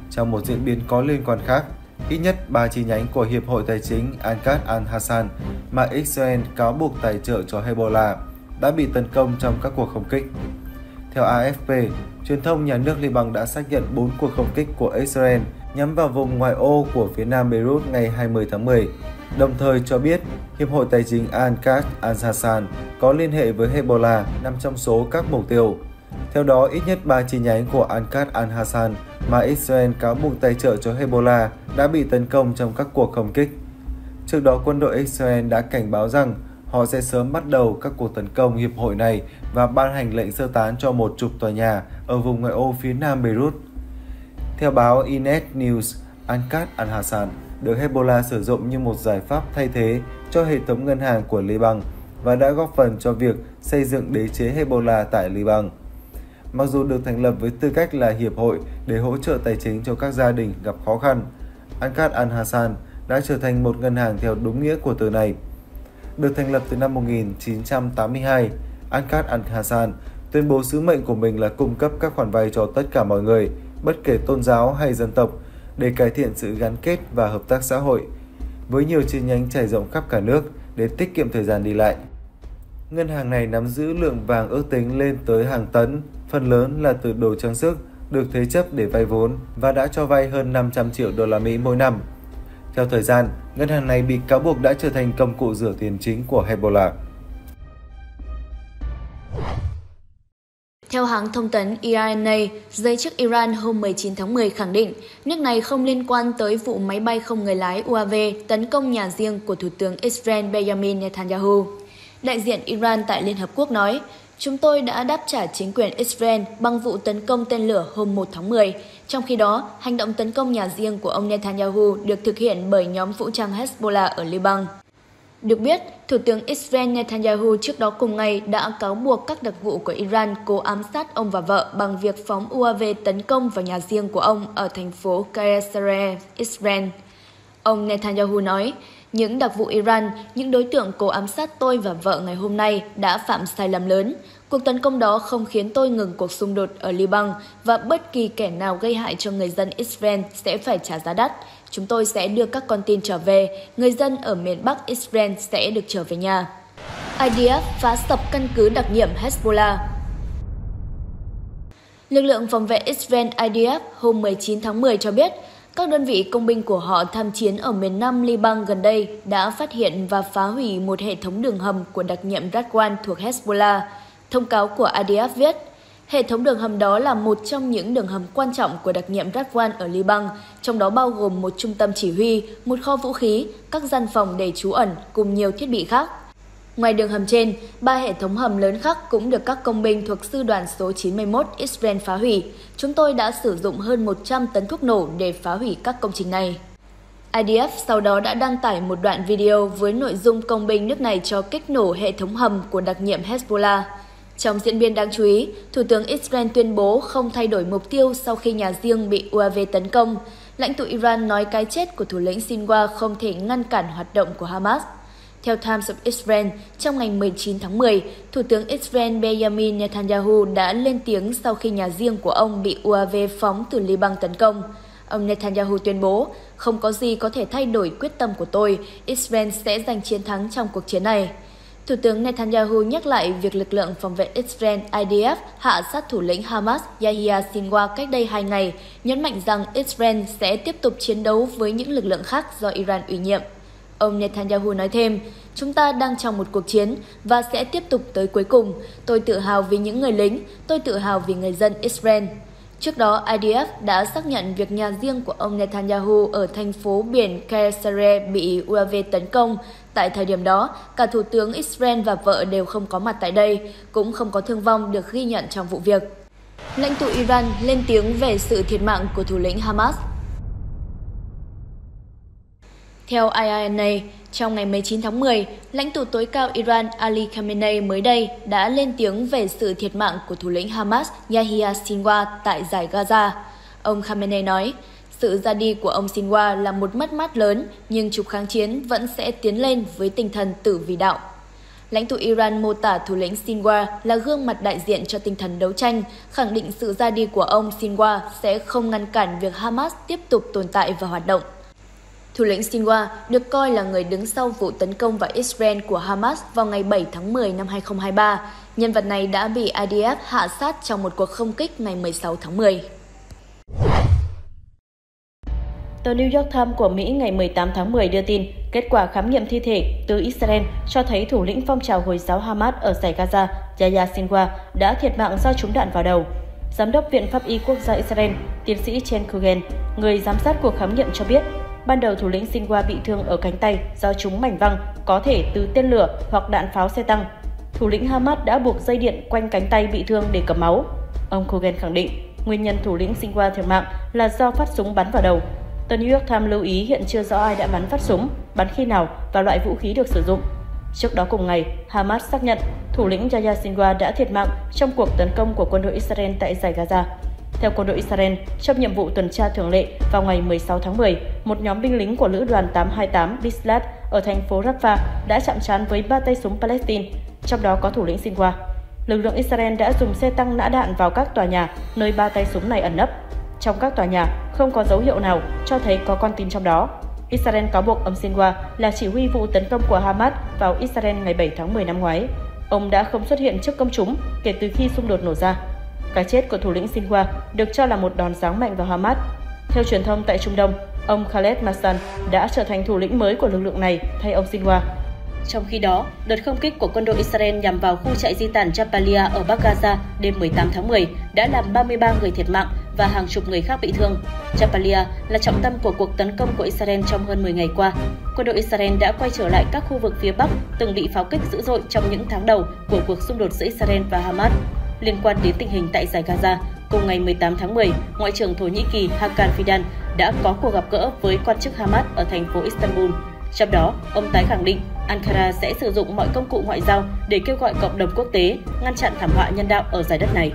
Trong một diễn biến có liên quan khác, ít nhất ba chi nhánh của Hiệp hội Tài chính Al-Qad al-Hassan mà Israel cáo buộc tài trợ cho Hezbollah đã bị tấn công trong các cuộc không kích. Theo a ép pê, truyền thông nhà nước Liban đã xác nhận bốn cuộc không kích của Israel nhắm vào vùng ngoại ô của phía nam Beirut ngày hai mươi tháng mười, đồng thời cho biết Hiệp hội Tài chính Al-Qad al-Hassan có liên hệ với Hezbollah nằm trong số các mục tiêu. Theo đó, ít nhất ba chi nhánh của Al-Qad al-Hassan mà Israel cáo buộc tài trợ cho Hezbollah đã bị tấn công trong các cuộc không kích. Trước đó, quân đội Israel đã cảnh báo rằng họ sẽ sớm bắt đầu các cuộc tấn công hiệp hội này và ban hành lệnh sơ tán cho một chục tòa nhà ở vùng ngoại ô phía nam Beirut. Theo báo Ynet News, Al-Qad al-Hassan được Hezbollah sử dụng như một giải pháp thay thế cho hệ thống ngân hàng của Liban và đã góp phần cho việc xây dựng đế chế Hezbollah tại Liban. Mặc dù được thành lập với tư cách là hiệp hội để hỗ trợ tài chính cho các gia đình gặp khó khăn, Al-Qad al-Hassan đã trở thành một ngân hàng theo đúng nghĩa của từ này. Được thành lập từ năm một nghìn chín trăm tám mươi hai, Al-Qad al-Hassan tuyên bố sứ mệnh của mình là cung cấp các khoản vay cho tất cả mọi người, bất kể tôn giáo hay dân tộc, để cải thiện sự gắn kết và hợp tác xã hội, với nhiều chi nhánh trải rộng khắp cả nước để tiết kiệm thời gian đi lại. Ngân hàng này nắm giữ lượng vàng ước tính lên tới hàng tấn, phần lớn là từ đồ trang sức, được thế chấp để vay vốn và đã cho vay hơn năm trăm triệu đô la Mỹ mỗi năm. Theo thời gian, ngân hàng này bị cáo buộc đã trở thành công cụ rửa tiền chính của Hezbollah. Theo hãng thông tấn i a en a, giới chức Iran hôm mười chín tháng mười khẳng định nước này không liên quan tới vụ máy bay không người lái u a vê tấn công nhà riêng của Thủ tướng Israel Benjamin Netanyahu. Đại diện Iran tại Liên Hợp Quốc nói, chúng tôi đã đáp trả chính quyền Israel bằng vụ tấn công tên lửa hôm một tháng mười. Trong khi đó, hành động tấn công nhà riêng của ông Netanyahu được thực hiện bởi nhóm vũ trang Hezbollah ở Liban. Được biết, Thủ tướng Israel Netanyahu trước đó cùng ngày đã cáo buộc các đặc vụ của Iran cố ám sát ông và vợ bằng việc phóng u a vê tấn công vào nhà riêng của ông ở thành phố Qusayr, Israel. Ông Netanyahu nói, những đặc vụ Iran, những đối tượng cố ám sát tôi và vợ ngày hôm nay đã phạm sai lầm lớn. Cuộc tấn công đó không khiến tôi ngừng cuộc xung đột ở Liban và bất kỳ kẻ nào gây hại cho người dân Israel sẽ phải trả giá đắt. Chúng tôi sẽ đưa các con tin trở về, người dân ở miền Bắc Israel sẽ được trở về nhà. i đê ép phá sập căn cứ đặc nhiệm Hezbollah. Lực lượng phòng vệ Israel i đê ép hôm mười chín tháng mười cho biết, các đơn vị công binh của họ tham chiến ở miền Nam Liban gần đây đã phát hiện và phá hủy một hệ thống đường hầm của đặc nhiệm Radwan thuộc Hezbollah. Thông cáo của i đê ép viết, hệ thống đường hầm đó là một trong những đường hầm quan trọng của đặc nhiệm Radwan ở Liban, trong đó bao gồm một trung tâm chỉ huy, một kho vũ khí, các gian phòng để trú ẩn cùng nhiều thiết bị khác. Ngoài đường hầm trên, ba hệ thống hầm lớn khác cũng được các công binh thuộc sư đoàn số chín mươi mốt Israel phá hủy. Chúng tôi đã sử dụng hơn một trăm tấn thuốc nổ để phá hủy các công trình này. i đê ép sau đó đã đăng tải một đoạn video với nội dung công binh nước này cho kích nổ hệ thống hầm của đặc nhiệm Hezbollah. Trong diễn biến đáng chú ý, Thủ tướng Israel tuyên bố không thay đổi mục tiêu sau khi nhà riêng bị u a vê tấn công. Lãnh tụ Iran nói cái chết của thủ lĩnh Sinwar không thể ngăn cản hoạt động của Hamas. Theo Times of Israel, trong ngày mười chín tháng mười, Thủ tướng Israel Benjamin Netanyahu đã lên tiếng sau khi nhà riêng của ông bị u a vê phóng từ Liban tấn công. Ông Netanyahu tuyên bố, không có gì có thể thay đổi quyết tâm của tôi, Israel sẽ giành chiến thắng trong cuộc chiến này. Thủ tướng Netanyahu nhắc lại việc lực lượng phòng vệ Israel i đê ép hạ sát thủ lĩnh Hamas Yahya Sinwar cách đây hai ngày, nhấn mạnh rằng Israel sẽ tiếp tục chiến đấu với những lực lượng khác do Iran ủy nhiệm. Ông Netanyahu nói thêm, chúng ta đang trong một cuộc chiến và sẽ tiếp tục tới cuối cùng. Tôi tự hào vì những người lính, tôi tự hào vì người dân Israel. Trước đó, i đê ép đã xác nhận việc nhà riêng của ông Netanyahu ở thành phố biển Qusayr bị u a vê tấn công. Tại thời điểm đó, cả Thủ tướng Israel và vợ đều không có mặt tại đây, cũng không có thương vong được ghi nhận trong vụ việc. Lãnh tụ Iran lên tiếng về sự thiệt mạng của thủ lĩnh Hamas. Theo i a en a, trong ngày mười chín tháng mười, lãnh tụ tối cao Iran Ali Khamenei mới đây đã lên tiếng về sự thiệt mạng của thủ lĩnh Hamas Yahya Sinwar tại Dải Gaza. Ông Khamenei nói, sự ra đi của ông Sinwar là một mất mát lớn, nhưng trục kháng chiến vẫn sẽ tiến lên với tinh thần tử vì đạo. Lãnh tụ Iran mô tả thủ lĩnh Sinwar là gương mặt đại diện cho tinh thần đấu tranh, khẳng định sự ra đi của ông Sinwar sẽ không ngăn cản việc Hamas tiếp tục tồn tại và hoạt động. Thủ lĩnh Sinwar được coi là người đứng sau vụ tấn công vào Israel của Hamas vào ngày bảy tháng mười năm hai nghìn không trăm hai mươi ba. Nhân vật này đã bị i đê ép hạ sát trong một cuộc không kích ngày mười sáu tháng mười. Tờ New York Times của Mỹ ngày mười tám tháng mười đưa tin, kết quả khám nghiệm thi thể từ Israel cho thấy thủ lĩnh phong trào Hồi giáo Hamas ở dải Gaza, Yahya Sinwar, đã thiệt mạng do trúng đạn vào đầu. Giám đốc Viện Pháp y Quốc gia Israel, tiến sĩ Chen Kugen, người giám sát cuộc khám nghiệm cho biết, ban đầu thủ lĩnh Sinwar bị thương ở cánh tay do trúng mảnh văng, có thể từ tên lửa hoặc đạn pháo xe tăng. Thủ lĩnh Hamas đã buộc dây điện quanh cánh tay bị thương để cầm máu. Ông Kugen khẳng định, nguyên nhân thủ lĩnh Sinwar thiệt mạng là do phát súng bắn vào đầu. Tờ New York Times lưu ý hiện chưa rõ ai đã bắn phát súng, bắn khi nào và loại vũ khí được sử dụng. Trước đó cùng ngày, Hamas xác nhận thủ lĩnh Yahya Sinwar đã thiệt mạng trong cuộc tấn công của quân đội Israel tại dải Gaza. Theo quân đội Israel, trong nhiệm vụ tuần tra thường lệ vào ngày mười sáu tháng mười, một nhóm binh lính của lữ đoàn tám hai tám Bislat ở thành phố Rafah đã chạm trán với ba tay súng Palestine, trong đó có thủ lĩnh Sinwar. Lực lượng Israel đã dùng xe tăng nã đạn vào các tòa nhà nơi ba tay súng này ẩn nấp. Trong các tòa nhà, không có dấu hiệu nào cho thấy có con tin trong đó. Israel cáo buộc ông Sinwar là chỉ huy vụ tấn công của Hamas vào Israel ngày bảy tháng mười năm ngoái. Ông đã không xuất hiện trước công chúng kể từ khi xung đột nổ ra. Cái chết của thủ lĩnh Sinwar được cho là một đòn giáng mạnh vào Hamas. Theo truyền thông tại Trung Đông, ông Khaled Massan đã trở thành thủ lĩnh mới của lực lượng này thay ông Sinwar. Trong khi đó, đợt không kích của quân đội Israel nhằm vào khu trại di tản Jabalia ở Bắc Gaza đêm mười tám tháng mười đã làm ba mươi ba người thiệt mạng và hàng chục người khác bị thương. Jabalia là trọng tâm của cuộc tấn công của Israel trong hơn mười ngày qua. Quân đội Israel đã quay trở lại các khu vực phía Bắc từng bị pháo kích dữ dội trong những tháng đầu của cuộc xung đột giữa Israel và Hamas. Liên quan đến tình hình tại dải Gaza, cùng ngày mười tám tháng mười, Ngoại trưởng Thổ Nhĩ Kỳ Hakan Fidan đã có cuộc gặp gỡ với quan chức Hamas ở thành phố Istanbul. Trong đó, ông tái khẳng định Ankara sẽ sử dụng mọi công cụ ngoại giao để kêu gọi cộng đồng quốc tế ngăn chặn thảm họa nhân đạo ở giải đất này.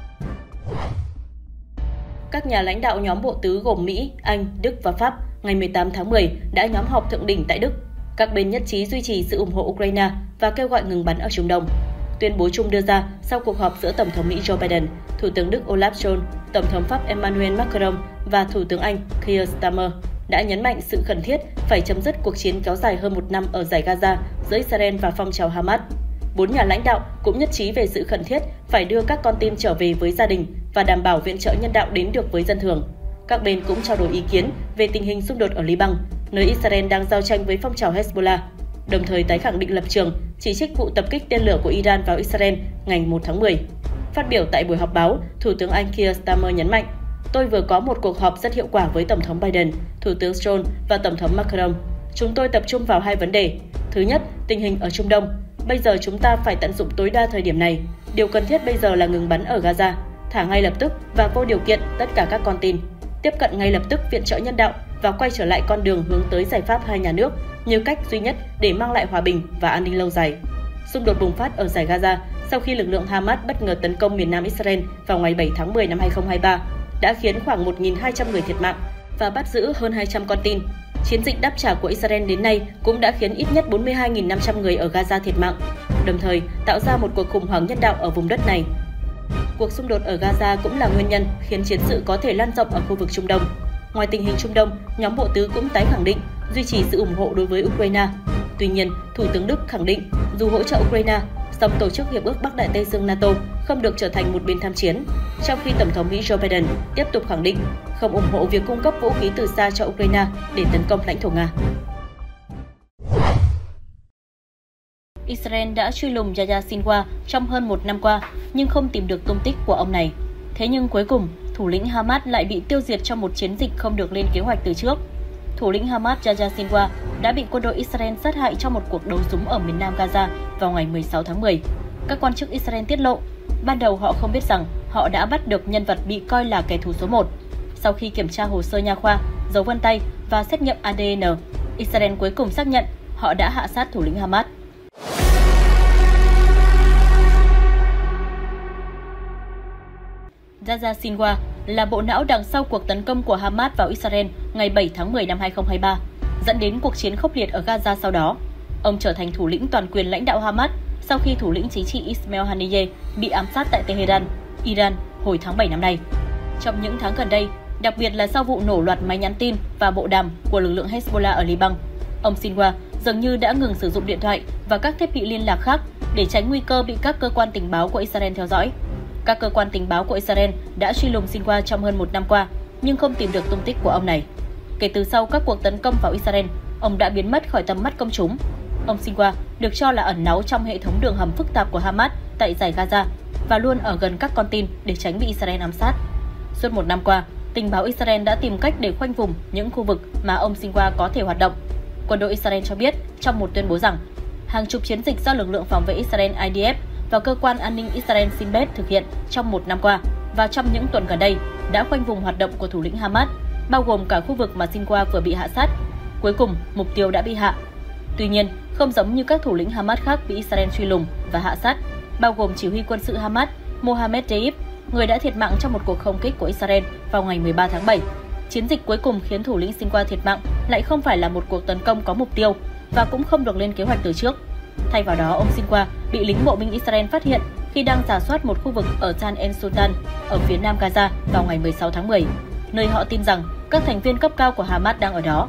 Các nhà lãnh đạo nhóm bộ tứ gồm Mỹ, Anh, Đức và Pháp ngày mười tám tháng mười đã nhóm họp thượng đỉnh tại Đức. Các bên nhất trí duy trì sự ủng hộ Ukraine và kêu gọi ngừng bắn ở Trung Đông. Tuyên bố chung đưa ra sau cuộc họp giữa Tổng thống Mỹ Joe Biden, Thủ tướng Đức Olaf Scholz, Tổng thống Pháp Emmanuel Macron và Thủ tướng Anh Keir Starmer đã nhấn mạnh sự cần thiết phải chấm dứt cuộc chiến kéo dài hơn một năm ở dải Gaza giữa Israel và phong trào Hamas. Bốn nhà lãnh đạo cũng nhất trí về sự cần thiết phải đưa các con tin trở về với gia đình và đảm bảo viện trợ nhân đạo đến được với dân thường. Các bên cũng trao đổi ý kiến về tình hình xung đột ở Liban, nơi Israel đang giao tranh với phong trào Hezbollah, đồng thời tái khẳng định lập trường chỉ trích vụ tập kích tên lửa của Iran vào Israel ngày một tháng mười. Phát biểu tại buổi họp báo, Thủ tướng Anh Keir Starmer nhấn mạnh, tôi vừa có một cuộc họp rất hiệu quả với Tổng thống Biden, Thủ tướng Scholz và Tổng thống Macron. Chúng tôi tập trung vào hai vấn đề. Thứ nhất, tình hình ở Trung Đông. Bây giờ chúng ta phải tận dụng tối đa thời điểm này. Điều cần thiết bây giờ là ngừng bắn ở Gaza, thả ngay lập tức và vô điều kiện tất cả các con tin, tiếp cận ngay lập tức viện trợ nhân đạo và quay trở lại con đường hướng tới giải pháp hai nhà nước như cách duy nhất để mang lại hòa bình và an ninh lâu dài. Xung đột bùng phát ở dải Gaza sau khi lực lượng Hamas bất ngờ tấn công miền nam Israel vào ngày bảy tháng mười năm hai nghìn không trăm hai mươi ba đã khiến khoảng một nghìn hai trăm người thiệt mạng và bắt giữ hơn hai trăm con tin. Chiến dịch đáp trả của Israel đến nay cũng đã khiến ít nhất bốn mươi hai nghìn năm trăm người ở Gaza thiệt mạng, đồng thời tạo ra một cuộc khủng hoảng nhân đạo ở vùng đất này. Cuộc xung đột ở Gaza cũng là nguyên nhân khiến chiến sự có thể lan rộng ở khu vực Trung Đông. Ngoài tình hình Trung Đông, nhóm bộ tứ cũng tái khẳng định duy trì sự ủng hộ đối với Ukraine. Tuy nhiên, Thủ tướng Đức khẳng định dù hỗ trợ Ukraine, song tổ chức Hiệp ước Bắc Đại Tây Dương NATO không được trở thành một bên tham chiến, trong khi Tổng thống Mỹ Joe Biden tiếp tục khẳng định không ủng hộ việc cung cấp vũ khí từ xa cho Ukraine để tấn công lãnh thổ Nga. Israel đã truy lùng Yahya Sinwar trong hơn một năm qua, nhưng không tìm được tung tích của ông này. Thế nhưng cuối cùng, thủ lĩnh Hamas lại bị tiêu diệt trong một chiến dịch không được lên kế hoạch từ trước. Thủ lĩnh Hamas Yahya Sinwar đã bị quân đội Israel sát hại trong một cuộc đấu súng ở miền nam Gaza vào ngày mười sáu tháng mười. Các quan chức Israel tiết lộ, ban đầu họ không biết rằng họ đã bắt được nhân vật bị coi là kẻ thù số một. Sau khi kiểm tra hồ sơ nha khoa, dấu vân tay và xét nghiệm a đê en, Israel cuối cùng xác nhận họ đã hạ sát thủ lĩnh Hamas. Yahya Sinwar là bộ não đằng sau cuộc tấn công của Hamas vào Israel ngày bảy tháng mười năm hai nghìn không trăm hai mươi ba, dẫn đến cuộc chiến khốc liệt ở Gaza sau đó. Ông trở thành thủ lĩnh toàn quyền lãnh đạo Hamas, sau khi thủ lĩnh chính trị Ismail Haniyeh bị ám sát tại Tehran, Iran hồi tháng bảy năm nay. Trong những tháng gần đây, đặc biệt là sau vụ nổ loạt máy nhắn tin và bộ đàm của lực lượng Hezbollah ở Liban, ông Sinwar dường như đã ngừng sử dụng điện thoại và các thiết bị liên lạc khác để tránh nguy cơ bị các cơ quan tình báo của Israel theo dõi. Các cơ quan tình báo của Israel đã truy lùng Sinwar trong hơn một năm qua, nhưng không tìm được tung tích của ông này. Kể từ sau các cuộc tấn công vào Israel, ông đã biến mất khỏi tầm mắt công chúng. Ông Sinwar được cho là ẩn náu trong hệ thống đường hầm phức tạp của Hamas tại dải Gaza và luôn ở gần các con tin để tránh bị Israel ám sát. Suốt một năm qua, tình báo Israel đã tìm cách để khoanh vùng những khu vực mà ông Sinwar có thể hoạt động. Quân đội Israel cho biết trong một tuyên bố rằng hàng chục chiến dịch do lực lượng phòng vệ Israel I D F và cơ quan an ninh Israel Shin Bet thực hiện trong một năm qua và trong những tuần gần đây đã khoanh vùng hoạt động của thủ lĩnh Hamas, bao gồm cả khu vực mà Sinwar vừa bị hạ sát. Cuối cùng, mục tiêu đã bị hạ. Tuy nhiên, không giống như các thủ lĩnh Hamas khác bị Israel truy lùng và hạ sát, bao gồm chỉ huy quân sự Hamas Mohammed Deif, người đã thiệt mạng trong một cuộc không kích của Israel vào ngày mười ba tháng bảy. Chiến dịch cuối cùng khiến thủ lĩnh Sinwar thiệt mạng lại không phải là một cuộc tấn công có mục tiêu và cũng không được lên kế hoạch từ trước. Thay vào đó, ông Sinwar bị lính bộ binh Israel phát hiện khi đang rà soát một khu vực ở Tan el-Sultan ở phía nam Gaza vào ngày mười sáu tháng mười, nơi họ tin rằng các thành viên cấp cao của Hamas đang ở đó.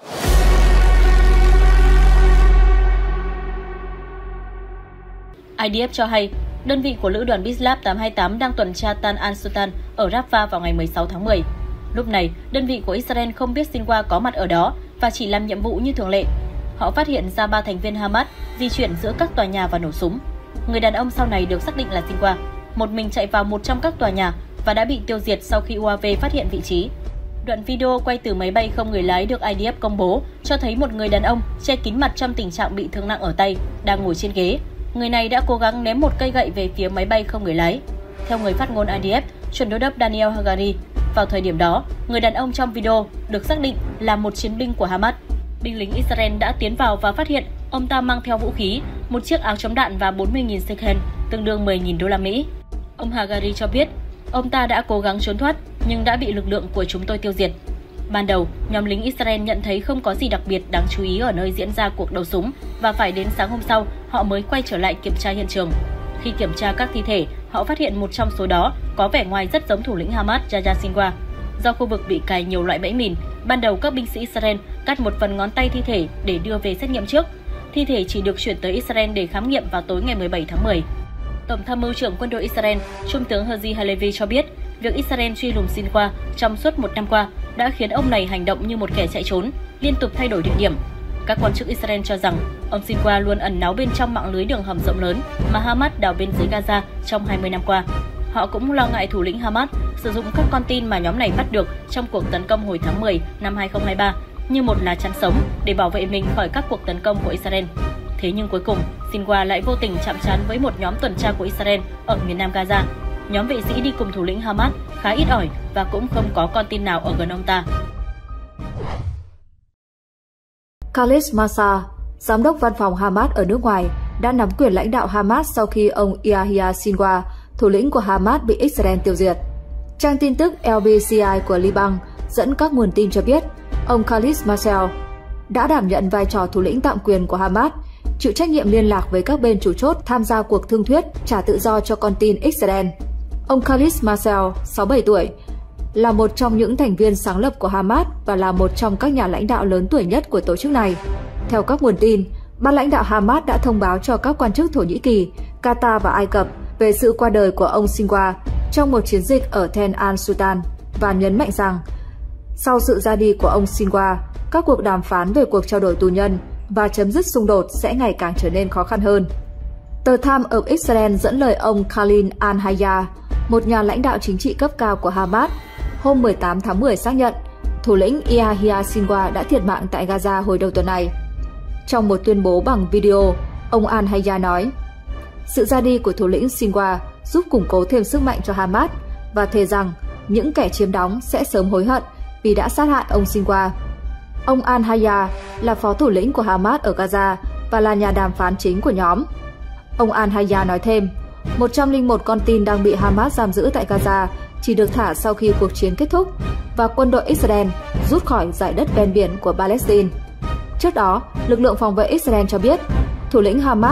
I D F cho hay, đơn vị của lữ đoàn Bislab tám hai tám đang tuần tra Tan al-Sultan ở Rafah vào ngày mười sáu tháng mười. Lúc này, đơn vị của Israel không biết Sinwar có mặt ở đó và chỉ làm nhiệm vụ như thường lệ. Họ phát hiện ra ba thành viên Hamas di chuyển giữa các tòa nhà và nổ súng. Người đàn ông sau này được xác định là Sinwar, một mình chạy vào một trong các tòa nhà và đã bị tiêu diệt sau khi u a vê phát hiện vị trí. Đoạn video quay từ máy bay không người lái được I D F công bố cho thấy một người đàn ông che kín mặt trong tình trạng bị thương nặng ở tay, đang ngồi trên ghế. Người này đã cố gắng ném một cây gậy về phía máy bay không người lái. Theo người phát ngôn I D F, chuẩn đô đốc Daniel Hagari, vào thời điểm đó, người đàn ông trong video được xác định là một chiến binh của Hamas. Binh lính Israel đã tiến vào và phát hiện ông ta mang theo vũ khí, một chiếc áo chống đạn và bốn mươi nghìn shekel, tương đương mười nghìn đô la Mỹ. Ông Hagari cho biết, ông ta đã cố gắng trốn thoát nhưng đã bị lực lượng của chúng tôi tiêu diệt. Ban đầu, nhóm lính Israel nhận thấy không có gì đặc biệt đáng chú ý ở nơi diễn ra cuộc đấu súng và phải đến sáng hôm sau họ mới quay trở lại kiểm tra hiện trường. Khi kiểm tra các thi thể, họ phát hiện một trong số đó có vẻ ngoài rất giống thủ lĩnh Hamas Yahya Sinwar. Do khu vực bị cài nhiều loại bẫy mìn, ban đầu các binh sĩ Israel cắt một phần ngón tay thi thể để đưa về xét nghiệm trước. Thi thể chỉ được chuyển tới Israel để khám nghiệm vào tối ngày mười bảy tháng mười. Tổng tham mưu trưởng quân đội Israel, Trung tướng Herzi Halevi cho biết, việc Israel truy lùng Sinwar trong suốt một năm qua đã khiến ông này hành động như một kẻ chạy trốn, liên tục thay đổi địa điểm. Các quan chức Israel cho rằng ông Sinwar luôn ẩn náu bên trong mạng lưới đường hầm rộng lớn mà Hamas đào bên dưới Gaza trong hai mươi năm qua. Họ cũng lo ngại thủ lĩnh Hamas sử dụng các con tin mà nhóm này bắt được trong cuộc tấn công hồi tháng mười năm hai không hai ba như một lá chắn sống để bảo vệ mình khỏi các cuộc tấn công của Israel. Thế nhưng cuối cùng, Sinwar lại vô tình chạm trán với một nhóm tuần tra của Israel ở miền nam Gaza. Nhóm vệ sĩ đi cùng thủ lĩnh Hamas khá ít ỏi và cũng không có con tin nào ở gần ông ta. Khalid Massaal, giám đốc văn phòng Hamas ở nước ngoài, đã nắm quyền lãnh đạo Hamas sau khi ông Yahya Sinwar, thủ lĩnh của Hamas, bị Israel tiêu diệt. Trang tin tức L B C I của Liban dẫn các nguồn tin cho biết, ông Khalid Massaal đã đảm nhận vai trò thủ lĩnh tạm quyền của Hamas, chịu trách nhiệm liên lạc với các bên chủ chốt tham gia cuộc thương thuyết trả tự do cho con tin Israel. Ông Khalid Massaal, sáu mươi bảy tuổi, là một trong những thành viên sáng lập của Hamas và là một trong các nhà lãnh đạo lớn tuổi nhất của tổ chức này. Theo các nguồn tin, ban lãnh đạo Hamas đã thông báo cho các quan chức Thổ Nhĩ Kỳ, Qatar và Ai Cập về sự qua đời của ông Sinwar trong một chiến dịch ở Tan al-Sultan và nhấn mạnh rằng sau sự ra đi của ông Sinwar, các cuộc đàm phán về cuộc trao đổi tù nhân và chấm dứt xung đột sẽ ngày càng trở nên khó khăn hơn. Tờ Times of Israel dẫn lời ông Khalil al-Hayya, một nhà lãnh đạo chính trị cấp cao của Hamas, hôm mười tám tháng mười xác nhận thủ lĩnh Yahya Sinwar đã thiệt mạng tại Gaza hồi đầu tuần này. Trong một tuyên bố bằng video, ông al-Hayya nói, sự ra đi của thủ lĩnh Sinwar giúp củng cố thêm sức mạnh cho Hamas và thề rằng những kẻ chiếm đóng sẽ sớm hối hận vì đã sát hại ông Sinwar. Ông al-Hayya là phó thủ lĩnh của Hamas ở Gaza và là nhà đàm phán chính của nhóm. Ông al-Hayya nói thêm, một trăm lẻ một con tin đang bị Hamas giam giữ tại Gaza chỉ được thả sau khi cuộc chiến kết thúc và quân đội Israel rút khỏi dải đất ven biển của Palestine. Trước đó, lực lượng phòng vệ Israel cho biết thủ lĩnh Hamas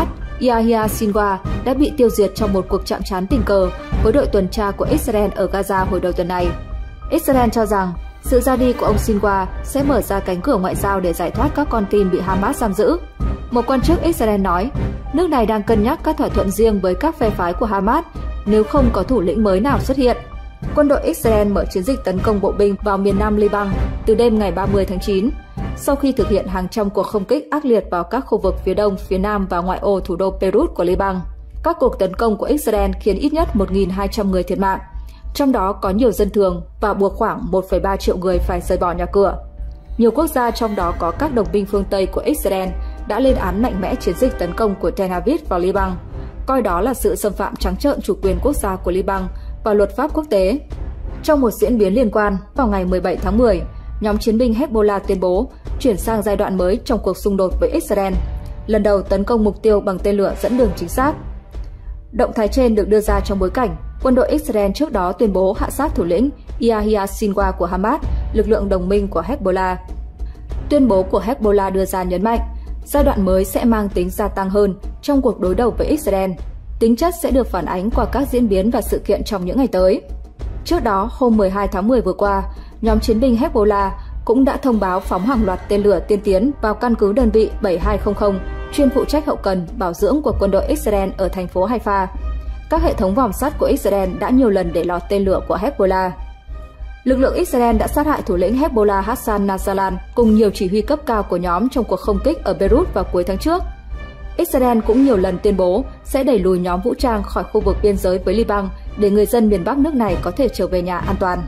Yahya Sinwar đã bị tiêu diệt trong một cuộc chạm trán tình cờ với đội tuần tra của Israel ở Gaza hồi đầu tuần này. Israel cho rằng sự ra đi của ông Sinwar sẽ mở ra cánh cửa ngoại giao để giải thoát các con tin bị Hamas giam giữ. Một quan chức Israel nói, nước này đang cân nhắc các thỏa thuận riêng với các phe phái của Hamas nếu không có thủ lĩnh mới nào xuất hiện. Quân đội Israel mở chiến dịch tấn công bộ binh vào miền nam Liban từ đêm ngày ba mươi tháng chín, sau khi thực hiện hàng trăm cuộc không kích ác liệt vào các khu vực phía đông, phía nam và ngoại ô thủ đô Beirut của Liban. Các cuộc tấn công của Israel khiến ít nhất một nghìn hai trăm người thiệt mạng, trong đó có nhiều dân thường và buộc khoảng một phẩy ba triệu người phải rời bỏ nhà cửa. Nhiều quốc gia, trong đó có các đồng minh phương Tây của Israel, đã lên án mạnh mẽ chiến dịch tấn công của Tel Aviv vào Liban, coi đó là sự xâm phạm trắng trợn chủ quyền quốc gia của Liban và luật pháp quốc tế. Trong một diễn biến liên quan, vào ngày mười bảy tháng mười, nhóm chiến binh Hezbollah tuyên bố chuyển sang giai đoạn mới trong cuộc xung đột với Israel, lần đầu tấn công mục tiêu bằng tên lửa dẫn đường chính xác. Động thái trên được đưa ra trong bối cảnh quân đội Israel trước đó tuyên bố hạ sát thủ lĩnh Yahya Sinwar của Hamas, lực lượng đồng minh của Hezbollah. Tuyên bố của Hezbollah đưa ra nhấn mạnh, giai đoạn mới sẽ mang tính gia tăng hơn trong cuộc đối đầu với Israel. Tính chất sẽ được phản ánh qua các diễn biến và sự kiện trong những ngày tới. Trước đó, hôm mười hai tháng mười vừa qua, nhóm chiến binh Hezbollah cũng đã thông báo phóng hàng loạt tên lửa tiên tiến vào căn cứ đơn vị bảy hai không không, chuyên phụ trách hậu cần, bảo dưỡng của quân đội Israel ở thành phố Haifa. Các hệ thống vòm sắt của Israel đã nhiều lần để lọt tên lửa của Hezbollah. Lực lượng Israel đã sát hại thủ lĩnh Hezbollah Hassan Nasrallah cùng nhiều chỉ huy cấp cao của nhóm trong cuộc không kích ở Beirut vào cuối tháng trước. Israel cũng nhiều lần tuyên bố sẽ đẩy lùi nhóm vũ trang khỏi khu vực biên giới với Liban để người dân miền Bắc nước này có thể trở về nhà an toàn.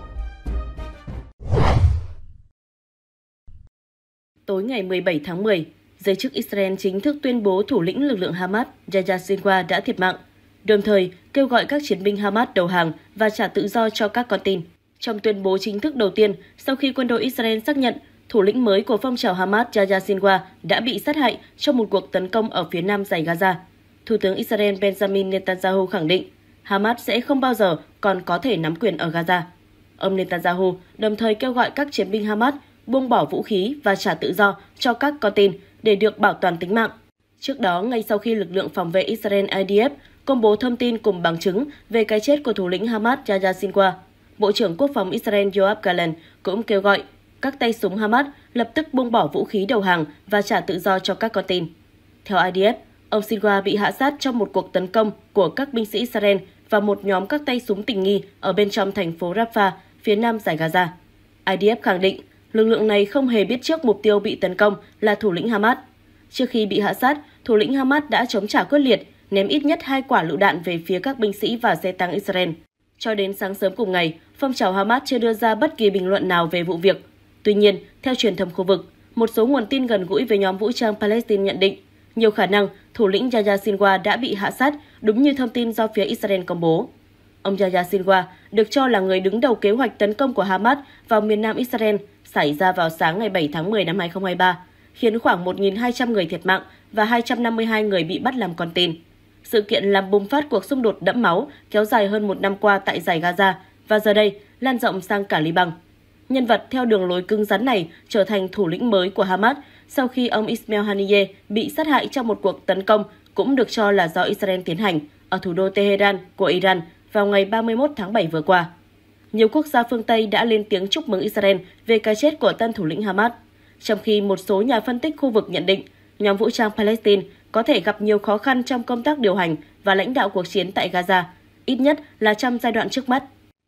Tối ngày mười bảy tháng mười, giới chức Israel chính thức tuyên bố thủ lĩnh lực lượng Hamas Yahya Sinwar đã thiệt mạng, đồng thời kêu gọi các chiến binh Hamas đầu hàng và trả tự do cho các con tin. Trong tuyên bố chính thức đầu tiên sau khi quân đội Israel xác nhận thủ lĩnh mới của phong trào Hamas Yahya Sinwar đã bị sát hại trong một cuộc tấn công ở phía nam dải Gaza, Thủ tướng Israel Benjamin Netanyahu khẳng định Hamas sẽ không bao giờ còn có thể nắm quyền ở Gaza. Ông Netanyahu đồng thời kêu gọi các chiến binh Hamas buông bỏ vũ khí và trả tự do cho các con tin để được bảo toàn tính mạng. Trước đó, ngay sau khi lực lượng phòng vệ Israel I D F công bố thông tin cùng bằng chứng về cái chết của thủ lĩnh Hamas Yahya Sinwar, Bộ trưởng Quốc phòng Israel Yoav Gallant cũng kêu gọi các tay súng Hamas lập tức buông bỏ vũ khí đầu hàng và trả tự do cho các con tin. Theo I D F, ông Sinwar bị hạ sát trong một cuộc tấn công của các binh sĩ Israel và một nhóm các tay súng tình nghi ở bên trong thành phố Rafah, phía nam dải Gaza. I D F khẳng định lực lượng này không hề biết trước mục tiêu bị tấn công là thủ lĩnh Hamas. Trước khi bị hạ sát, thủ lĩnh Hamas đã chống trả quyết liệt, ném ít nhất hai quả lựu đạn về phía các binh sĩ và xe tăng Israel. Cho đến sáng sớm cùng ngày, phong trào Hamas chưa đưa ra bất kỳ bình luận nào về vụ việc. Tuy nhiên, theo truyền thông khu vực, một số nguồn tin gần gũi với nhóm vũ trang Palestine nhận định nhiều khả năng thủ lĩnh Yahya Sinwar đã bị hạ sát đúng như thông tin do phía Israel công bố. Ông Yahya Sinwar được cho là người đứng đầu kế hoạch tấn công của Hamas vào miền nam Israel xảy ra vào sáng ngày bảy tháng mười năm hai nghìn không trăm hai mươi ba, khiến khoảng một nghìn hai trăm người thiệt mạng và hai trăm năm mươi hai người bị bắt làm con tin. Sự kiện làm bùng phát cuộc xung đột đẫm máu kéo dài hơn một năm qua tại dải Gaza và giờ đây lan rộng sang cả Liban. Nhân vật theo đường lối cứng rắn này trở thành thủ lĩnh mới của Hamas sau khi ông Ismail Haniyeh bị sát hại trong một cuộc tấn công cũng được cho là do Israel tiến hành ở thủ đô Tehran của Iran vào ngày ba mươi mốt tháng bảy vừa qua. Nhiều quốc gia phương Tây đã lên tiếng chúc mừng Israel về cái chết của tân thủ lĩnh Hamas, trong khi một số nhà phân tích khu vực nhận định nhóm vũ trang Palestine có thể gặp nhiều khó khăn trong công tác điều hành và lãnh đạo cuộc chiến tại Gaza, ít nhất là trong giai đoạn trước mắt.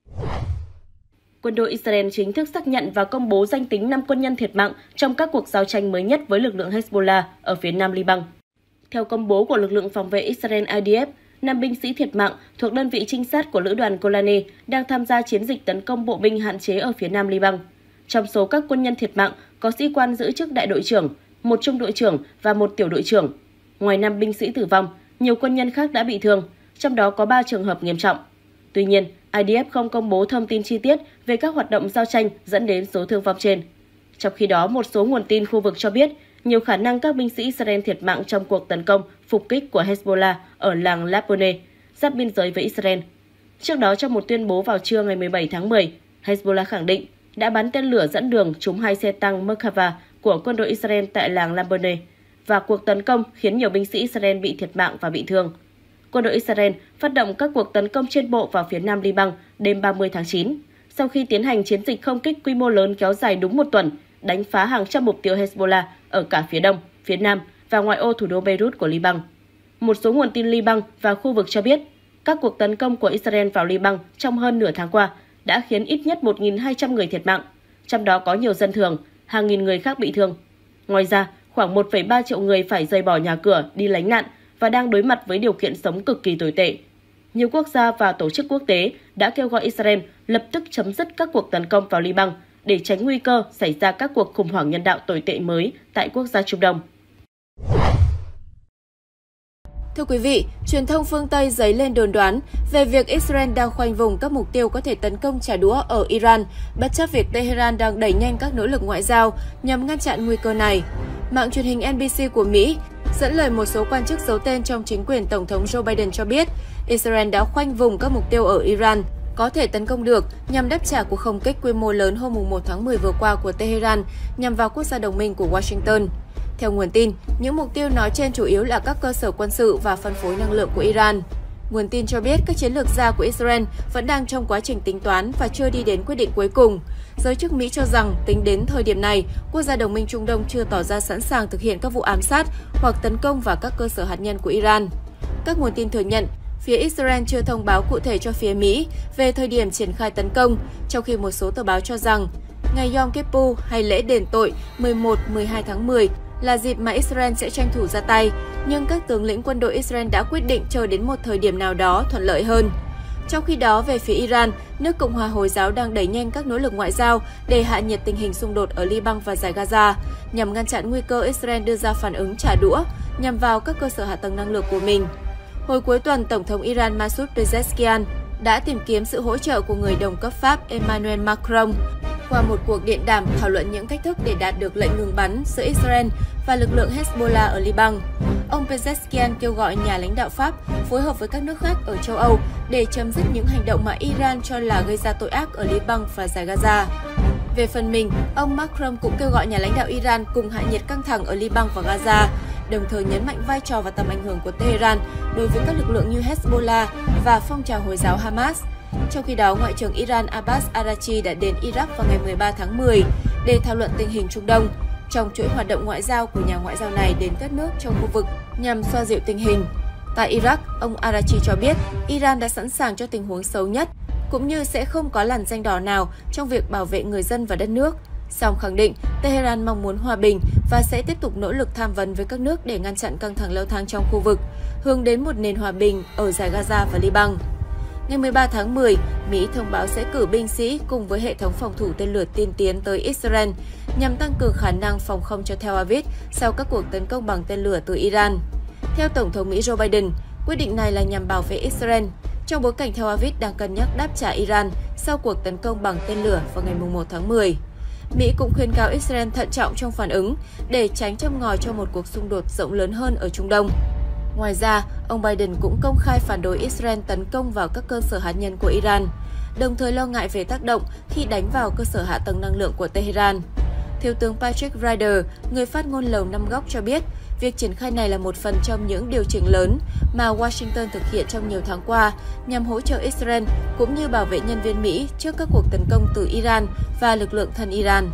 Quân đội Israel chính thức xác nhận và công bố danh tính năm quân nhân thiệt mạng trong các cuộc giao tranh mới nhất với lực lượng Hezbollah ở phía nam Liban. Theo công bố của lực lượng phòng vệ Israel I D F, năm binh sĩ thiệt mạng thuộc đơn vị trinh sát của lữ đoàn Golani đang tham gia chiến dịch tấn công bộ binh hạn chế ở phía nam Liban. Trong số các quân nhân thiệt mạng có sĩ quan giữ chức đại đội trưởng, một trung đội trưởng và một tiểu đội trưởng. Ngoài năm binh sĩ tử vong, nhiều quân nhân khác đã bị thương, trong đó có ba trường hợp nghiêm trọng. Tuy nhiên, I D F không công bố thông tin chi tiết về các hoạt động giao tranh dẫn đến số thương vong trên. Trong khi đó, một số nguồn tin khu vực cho biết nhiều khả năng các binh sĩ Israel thiệt mạng trong cuộc tấn công phục kích của Hezbollah ở làng Lapone, giáp biên giới với Israel. Trước đó, trong một tuyên bố vào trưa ngày mười bảy tháng mười, Hezbollah khẳng định đã bắn tên lửa dẫn đường trúng hai xe tăng Merkava của quân đội Israel tại làng Lapone. và cuộc tấn công khiến nhiều binh sĩ Israel bị thiệt mạng và bị thương. Quân đội Israel phát động các cuộc tấn công trên bộ vào phía nam Liban đêm ba mươi tháng chín, sau khi tiến hành chiến dịch không kích quy mô lớn kéo dài đúng một tuần, đánh phá hàng trăm mục tiêu Hezbollah ở cả phía đông, phía nam và ngoại ô thủ đô Beirut của Liban. Một số nguồn tin Liban và khu vực cho biết, các cuộc tấn công của Israel vào Liban trong hơn nửa tháng qua đã khiến ít nhất một nghìn hai trăm người thiệt mạng, trong đó có nhiều dân thường, hàng nghìn người khác bị thương. Ngoài ra, khoảng một phẩy ba triệu người phải rời bỏ nhà cửa đi lánh nạn và đang đối mặt với điều kiện sống cực kỳ tồi tệ. Nhiều quốc gia và tổ chức quốc tế đã kêu gọi Israel lập tức chấm dứt các cuộc tấn công vào Liban để tránh nguy cơ xảy ra các cuộc khủng hoảng nhân đạo tồi tệ mới tại quốc gia Trung Đông. Thưa quý vị, truyền thông phương Tây dấy lên đồn đoán về việc Israel đang khoanh vùng các mục tiêu có thể tấn công trả đũa ở Iran, bất chấp việc Tehran đang đẩy nhanh các nỗ lực ngoại giao nhằm ngăn chặn nguy cơ này. Mạng truyền hình en bê xê của Mỹ dẫn lời một số quan chức giấu tên trong chính quyền Tổng thống Joe Biden cho biết Israel đã khoanh vùng các mục tiêu ở Iran có thể tấn công được nhằm đáp trả cuộc không kích quy mô lớn hôm một tháng mười vừa qua của Tehran nhằm vào quốc gia đồng minh của Washington. Theo nguồn tin, những mục tiêu nói trên chủ yếu là các cơ sở quân sự và phân phối năng lượng của Iran. Nguồn tin cho biết các chiến lược gia của Israel vẫn đang trong quá trình tính toán và chưa đi đến quyết định cuối cùng. Giới chức Mỹ cho rằng tính đến thời điểm này, quốc gia đồng minh Trung Đông chưa tỏ ra sẵn sàng thực hiện các vụ ám sát hoặc tấn công vào các cơ sở hạt nhân của Iran. Các nguồn tin thừa nhận, phía Israel chưa thông báo cụ thể cho phía Mỹ về thời điểm triển khai tấn công, trong khi một số tờ báo cho rằng ngày Yom Kippur hay lễ đền tội mười một mười hai tháng mười là dịp mà Israel sẽ tranh thủ ra tay, nhưng các tướng lĩnh quân đội Israel đã quyết định chờ đến một thời điểm nào đó thuận lợi hơn. Trong khi đó, về phía Iran, nước Cộng hòa Hồi giáo đang đẩy nhanh các nỗ lực ngoại giao để hạ nhiệt tình hình xung đột ở Liban và Dải Gaza, nhằm ngăn chặn nguy cơ Israel đưa ra phản ứng trả đũa nhằm vào các cơ sở hạ tầng năng lượng của mình. Hồi cuối tuần, Tổng thống Iran Masoud Pezeshkian đã tìm kiếm sự hỗ trợ của người đồng cấp Pháp Emmanuel Macron qua một cuộc điện đàm thảo luận những cách thức để đạt được lệnh ngừng bắn giữa Israel và lực lượng Hezbollah ở Liban. Ông Pezeshkian kêu gọi nhà lãnh đạo Pháp phối hợp với các nước khác ở châu Âu để chấm dứt những hành động mà Iran cho là gây ra tội ác ở Liban và Dải Gaza. Về phần mình, ông Macron cũng kêu gọi nhà lãnh đạo Iran cùng hạ nhiệt căng thẳng ở Liban và Gaza, đồng thời nhấn mạnh vai trò và tầm ảnh hưởng của Tehran đối với các lực lượng như Hezbollah và phong trào Hồi giáo Hamas. Trong khi đó, Ngoại trưởng Iran Abbas Araghchi đã đến Iraq vào ngày mười ba tháng mười để thảo luận tình hình Trung Đông, trong chuỗi hoạt động ngoại giao của nhà ngoại giao này đến các nước trong khu vực nhằm xoa dịu tình hình. Tại Iraq, ông Araghchi cho biết Iran đã sẵn sàng cho tình huống xấu nhất, cũng như sẽ không có lằn ranh đỏ nào trong việc bảo vệ người dân và đất nước. Song khẳng định Tehran mong muốn hòa bình và sẽ tiếp tục nỗ lực tham vấn với các nước để ngăn chặn căng thẳng leo thang trong khu vực, hướng đến một nền hòa bình ở Dải Gaza và Liban. Ngày mười ba tháng mười, Mỹ thông báo sẽ cử binh sĩ cùng với hệ thống phòng thủ tên lửa tiên tiến tới Israel nhằm tăng cường khả năng phòng không cho Tel Aviv sau các cuộc tấn công bằng tên lửa từ Iran. Theo Tổng thống Mỹ Joe Biden, quyết định này là nhằm bảo vệ Israel, trong bối cảnh Tel Aviv đang cân nhắc đáp trả Iran sau cuộc tấn công bằng tên lửa vào ngày mùng một tháng mười. Mỹ cũng khuyên cáo Israel thận trọng trong phản ứng để tránh châm ngòi cho một cuộc xung đột rộng lớn hơn ở Trung Đông. Ngoài ra, ông Biden cũng công khai phản đối Israel tấn công vào các cơ sở hạt nhân của Iran, đồng thời lo ngại về tác động khi đánh vào cơ sở hạ tầng năng lượng của Tehran. Thiếu tướng Patrick Ryder, người phát ngôn Lầu Năm Góc cho biết, việc triển khai này là một phần trong những điều chỉnh lớn mà Washington thực hiện trong nhiều tháng qua nhằm hỗ trợ Israel cũng như bảo vệ nhân viên Mỹ trước các cuộc tấn công từ Iran và lực lượng thân Iran.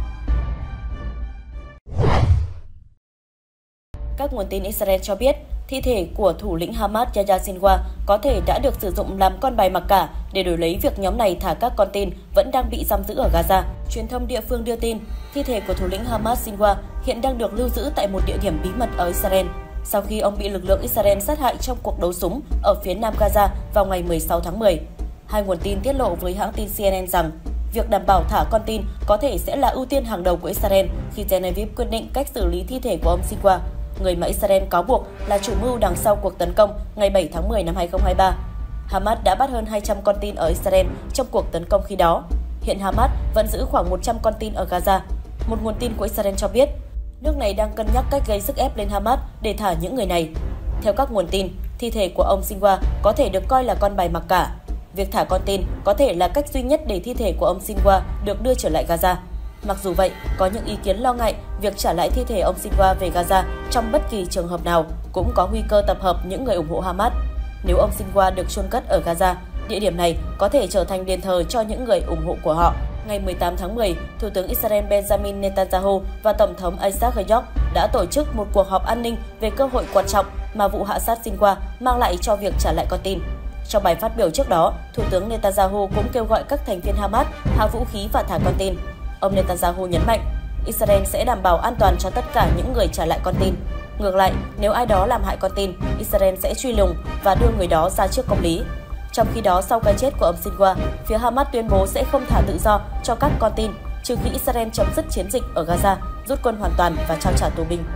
Các nguồn tin Israel cho biết, thi thể của thủ lĩnh Hamas Yahya Sinwar có thể đã được sử dụng làm con bài mặc cả để đổi lấy việc nhóm này thả các con tin vẫn đang bị giam giữ ở Gaza. Truyền thông địa phương đưa tin, thi thể của thủ lĩnh Hamas Sinwar hiện đang được lưu giữ tại một địa điểm bí mật ở Israel, sau khi ông bị lực lượng Israel sát hại trong cuộc đấu súng ở phía nam Gaza vào ngày mười sáu tháng mười. Hai nguồn tin tiết lộ với hãng tin C N N rằng, việc đảm bảo thả con tin có thể sẽ là ưu tiên hàng đầu của Israel khi Tel Aviv quyết định cách xử lý thi thể của ông Sinwar, người mà Israel cáo buộc là chủ mưu đằng sau cuộc tấn công ngày bảy tháng mười năm hai nghìn không trăm hai mươi ba. Hamas đã bắt hơn hai trăm con tin ở Israel trong cuộc tấn công khi đó. Hiện Hamas vẫn giữ khoảng một trăm con tin ở Gaza. Một nguồn tin của Israel cho biết, nước này đang cân nhắc cách gây sức ép lên Hamas để thả những người này. Theo các nguồn tin, thi thể của ông Sinwar có thể được coi là con bài mặc cả. Việc thả con tin có thể là cách duy nhất để thi thể của ông Sinwar được đưa trở lại Gaza. Mặc dù vậy, có những ý kiến lo ngại việc trả lại thi thể ông Sinwar về Gaza trong bất kỳ trường hợp nào cũng có nguy cơ tập hợp những người ủng hộ Hamas. Nếu ông Sinwar được chôn cất ở Gaza, địa điểm này có thể trở thành đền thờ cho những người ủng hộ của họ. Ngày mười tám tháng mười, Thủ tướng Israel Benjamin Netanyahu và Tổng thống Isaac Herzog đã tổ chức một cuộc họp an ninh về cơ hội quan trọng mà vụ hạ sát Sinwar mang lại cho việc trả lại con tin. Trong bài phát biểu trước đó, Thủ tướng Netanyahu cũng kêu gọi các thành viên Hamas hạ vũ khí và thả con tin. Ông Netanyahu nhấn mạnh, Israel sẽ đảm bảo an toàn cho tất cả những người trả lại con tin. Ngược lại, nếu ai đó làm hại con tin, Israel sẽ truy lùng và đưa người đó ra trước công lý. Trong khi đó, sau cái chết của ông Sinwar, phía Hamas tuyên bố sẽ không thả tự do cho các con tin, trừ khi Israel chấm dứt chiến dịch ở Gaza, rút quân hoàn toàn và trao trả tù binh.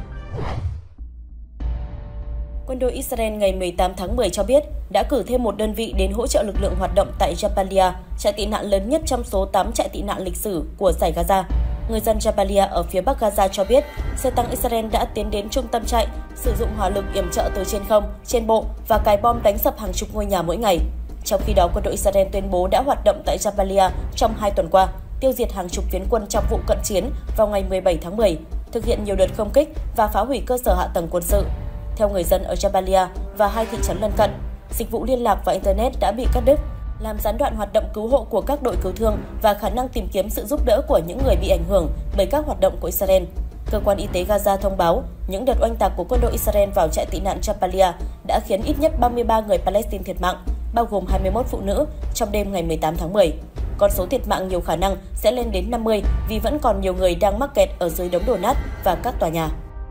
Quân đội Israel ngày mười tám tháng mười cho biết đã cử thêm một đơn vị đến hỗ trợ lực lượng hoạt động tại Jabalia, trại tị nạn lớn nhất trong số tám trại tị nạn lịch sử của dải Gaza. Người dân Jabalia ở phía bắc Gaza cho biết, xe tăng Israel đã tiến đến trung tâm trại, sử dụng hỏa lực yểm trợ từ trên không, trên bộ và cài bom đánh sập hàng chục ngôi nhà mỗi ngày. Trong khi đó, quân đội Israel tuyên bố đã hoạt động tại Jabalia trong hai tuần qua, tiêu diệt hàng chục phiến quân trong vụ cận chiến vào ngày mười bảy tháng mười, thực hiện nhiều đợt không kích và phá hủy cơ sở hạ tầng quân sự. Theo người dân ở Jabalia và hai thị trấn lân cận, dịch vụ liên lạc và Internet đã bị cắt đứt, làm gián đoạn hoạt động cứu hộ của các đội cứu thương và khả năng tìm kiếm sự giúp đỡ của những người bị ảnh hưởng bởi các hoạt động của Israel. Cơ quan y tế Gaza thông báo những đợt oanh tạc của quân đội Israel vào trại tị nạn Jabalia đã khiến ít nhất ba mươi ba người Palestine thiệt mạng, bao gồm hai mươi mốt phụ nữ, trong đêm ngày mười tám tháng mười. Con số thiệt mạng nhiều khả năng sẽ lên đến năm mươi vì vẫn còn nhiều người đang mắc kẹt ở dưới đống đổ nát và các tòa nhà.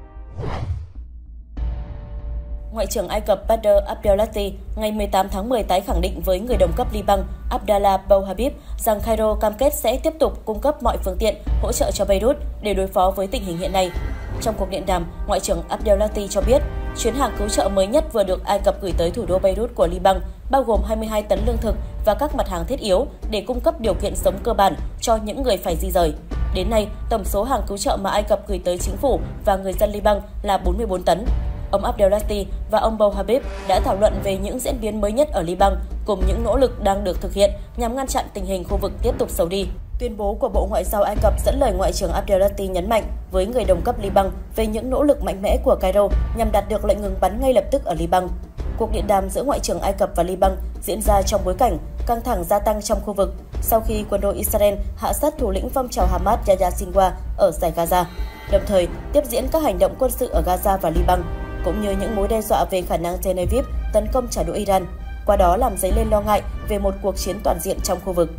Ngoại trưởng Ai Cập Badr Abdulati ngày mười tám tháng mười tái khẳng định với người đồng cấp Liban Abdallah Bouhabib rằng Cairo cam kết sẽ tiếp tục cung cấp mọi phương tiện hỗ trợ cho Beirut để đối phó với tình hình hiện nay. Trong cuộc điện đàm, Ngoại trưởng Abdulati cho biết chuyến hàng cứu trợ mới nhất vừa được Ai Cập gửi tới thủ đô Beirut của Liban, bao gồm hai mươi hai tấn lương thực và các mặt hàng thiết yếu để cung cấp điều kiện sống cơ bản cho những người phải di rời. Đến nay, tổng số hàng cứu trợ mà Ai Cập gửi tới chính phủ và người dân Liban là bốn mươi bốn tấn. Ông Abdulati và ông Bouhabib đã thảo luận về những diễn biến mới nhất ở Liban cùng những nỗ lực đang được thực hiện nhằm ngăn chặn tình hình khu vực tiếp tục xấu đi. Tuyên bố của Bộ Ngoại giao Ai Cập dẫn lời Ngoại trưởng Abdulati nhấn mạnh với người đồng cấp Liban về những nỗ lực mạnh mẽ của Cairo nhằm đạt được lệnh ngừng bắn ngay lập tức ở Liban. Cuộc điện đàm giữa Ngoại trưởng Ai Cập và Liban diễn ra trong bối cảnh căng thẳng gia tăng trong khu vực sau khi quân đội Israel hạ sát thủ lĩnh phong trào Hamas Yahya Sinwar ở dải Gaza, đồng thời tiếp diễn các hành động quân sự ở Gaza và Liban, cũng như những mối đe dọa về khả năng Tel Aviv tấn công trả đũa Iran, qua đó làm dấy lên lo ngại về một cuộc chiến toàn diện trong khu vực.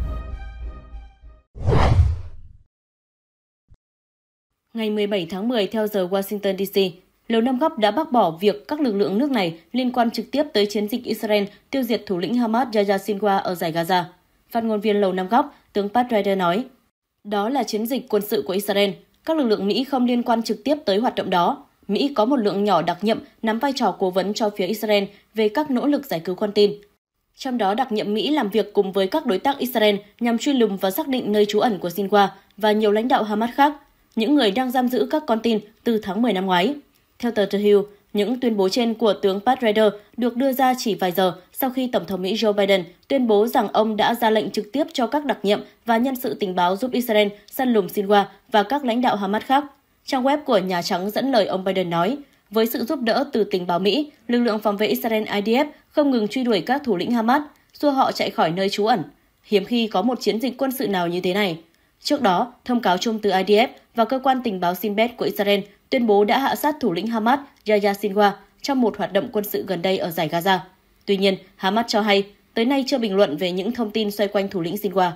Ngày mười bảy tháng mười theo giờ Washington đê xê, Lầu Năm Góc đã bác bỏ việc các lực lượng nước này liên quan trực tiếp tới chiến dịch Israel tiêu diệt thủ lĩnh Hamas Yahya Sinwar ở dải Gaza. Phát ngôn viên Lầu Năm Góc, tướng Pat Ryder nói, đó là chiến dịch quân sự của Israel. Các lực lượng Mỹ không liên quan trực tiếp tới hoạt động đó. Mỹ có một lượng nhỏ đặc nhiệm nắm vai trò cố vấn cho phía Israel về các nỗ lực giải cứu con tin. Trong đó, đặc nhiệm Mỹ làm việc cùng với các đối tác Israel nhằm truy lùng và xác định nơi trú ẩn của Sinwar và nhiều lãnh đạo Hamas khác, những người đang giam giữ các con tin từ tháng mười năm ngoái. Theo tờ The Hill, những tuyên bố trên của tướng Pat Ryder được đưa ra chỉ vài giờ sau khi Tổng thống Mỹ Joe Biden tuyên bố rằng ông đã ra lệnh trực tiếp cho các đặc nhiệm và nhân sự tình báo giúp Israel săn lùng Sinwar và các lãnh đạo Hamas khác. Trang web của Nhà Trắng dẫn lời ông Biden nói, với sự giúp đỡ từ tình báo Mỹ, lực lượng phòng vệ Israel I D F không ngừng truy đuổi các thủ lĩnh Hamas, xua họ chạy khỏi nơi trú ẩn. Hiếm khi có một chiến dịch quân sự nào như thế này. Trước đó, thông cáo chung từ I D F và cơ quan tình báo Shin Bet của Israel tuyên bố đã hạ sát thủ lĩnh Hamas Yahya Sinwar trong một hoạt động quân sự gần đây ở dải Gaza. Tuy nhiên, Hamas cho hay tới nay chưa bình luận về những thông tin xoay quanh thủ lĩnh Sinwar.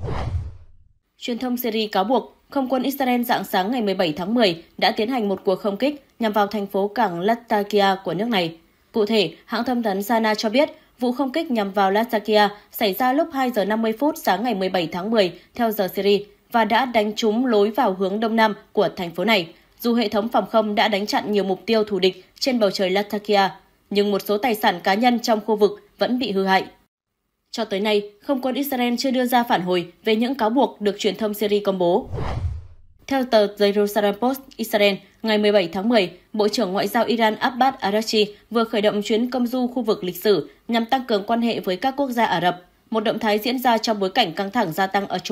Truyền thông Syria cáo buộc không quân Israel rạng sáng ngày mười bảy tháng mười đã tiến hành một cuộc không kích nhằm vào thành phố cảng Latakia của nước này. Cụ thể, hãng thông tấn Sana cho biết vụ không kích nhằm vào Latakia xảy ra lúc hai giờ năm mươi phút sáng ngày mười bảy tháng mười theo giờ Syria và đã đánh trúng lối vào hướng đông nam của thành phố này. Dù hệ thống phòng không đã đánh chặn nhiều mục tiêu thù địch trên bầu trời Latakia, nhưng một số tài sản cá nhân trong khu vực vẫn bị hư hại. Cho tới nay, không quân Israel chưa đưa ra phản hồi về những cáo buộc được truyền thông Syria công bố. Theo tờ Jerusalem Post, Israel, ngày mười bảy tháng mười, Bộ trưởng Ngoại giao Iran Abbas Araghchi vừa khởi động chuyến công du khu vực lịch sử nhằm tăng cường quan hệ với các quốc gia Ả Rập, một động thái diễn ra trong bối cảnh căng thẳng gia tăng ở Trung Đông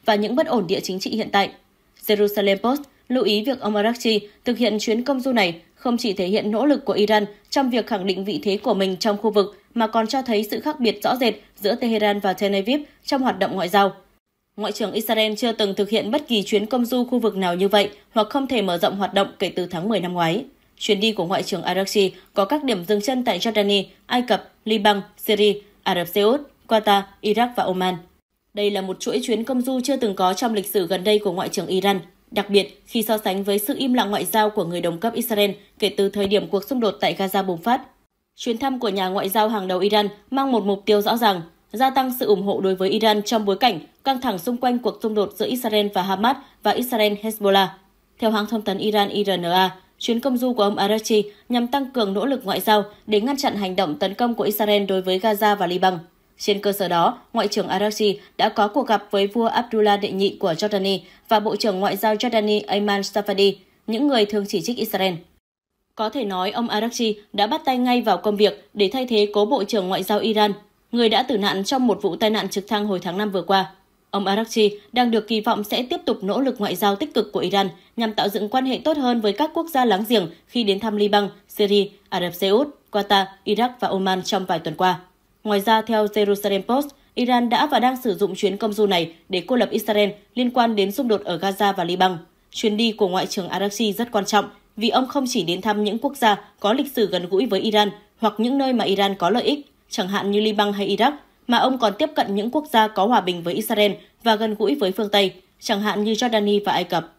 và những bất ổn địa chính trị hiện tại. Jerusalem Post lưu ý việc ông Araghchi thực hiện chuyến công du này không chỉ thể hiện nỗ lực của Iran trong việc khẳng định vị thế của mình trong khu vực, mà còn cho thấy sự khác biệt rõ rệt giữa Tehran và Tel Aviv trong hoạt động ngoại giao. Ngoại trưởng Israel chưa từng thực hiện bất kỳ chuyến công du khu vực nào như vậy hoặc không thể mở rộng hoạt động kể từ tháng mười năm ngoái. Chuyến đi của Ngoại trưởng Araghchi có các điểm dừng chân tại Jordani, Ai Cập, Liban, Syria, Ả Rập Xê Út, Qatar, Iraq và Oman. Đây là một chuỗi chuyến công du chưa từng có trong lịch sử gần đây của Ngoại trưởng Iran, đặc biệt khi so sánh với sự im lặng ngoại giao của người đồng cấp Israel kể từ thời điểm cuộc xung đột tại Gaza bùng phát. Chuyến thăm của nhà ngoại giao hàng đầu Iran mang một mục tiêu rõ ràng, gia tăng sự ủng hộ đối với Iran trong bối cảnh căng thẳng xung quanh cuộc xung đột giữa Israel và Hamas và Israel-Hezbollah. Theo hãng thông tấn Iran I R N A, chuyến công du của ông Araghchi nhằm tăng cường nỗ lực ngoại giao để ngăn chặn hành động tấn công của Israel đối với Gaza và Liban. Trên cơ sở đó, Ngoại trưởng Araghchi đã có cuộc gặp với vua Abdullah đệ nhị của Jordani và Bộ trưởng Ngoại giao Jordani Ayman Safadi, những người thường chỉ trích Israel. Có thể nói, ông Araghchi đã bắt tay ngay vào công việc để thay thế cố Bộ trưởng Ngoại giao Iran, người đã tử nạn trong một vụ tai nạn trực thăng hồi tháng năm vừa qua. Ông Araghchi đang được kỳ vọng sẽ tiếp tục nỗ lực ngoại giao tích cực của Iran nhằm tạo dựng quan hệ tốt hơn với các quốc gia láng giềng khi đến thăm Liban, Syria, Ả Rập Xê Út, Qatar, Iraq và Oman trong vài tuần qua. Ngoài ra, theo Jerusalem Post, Iran đã và đang sử dụng chuyến công du này để cô lập Israel liên quan đến xung đột ở Gaza và Liban. Chuyến đi của Ngoại trưởng Araghchi rất quan trọng vì ông không chỉ đến thăm những quốc gia có lịch sử gần gũi với Iran hoặc những nơi mà Iran có lợi ích, chẳng hạn như Liban hay Iraq, mà ông còn tiếp cận những quốc gia có hòa bình với Israel và gần gũi với phương Tây, chẳng hạn như Jordani và Ai Cập.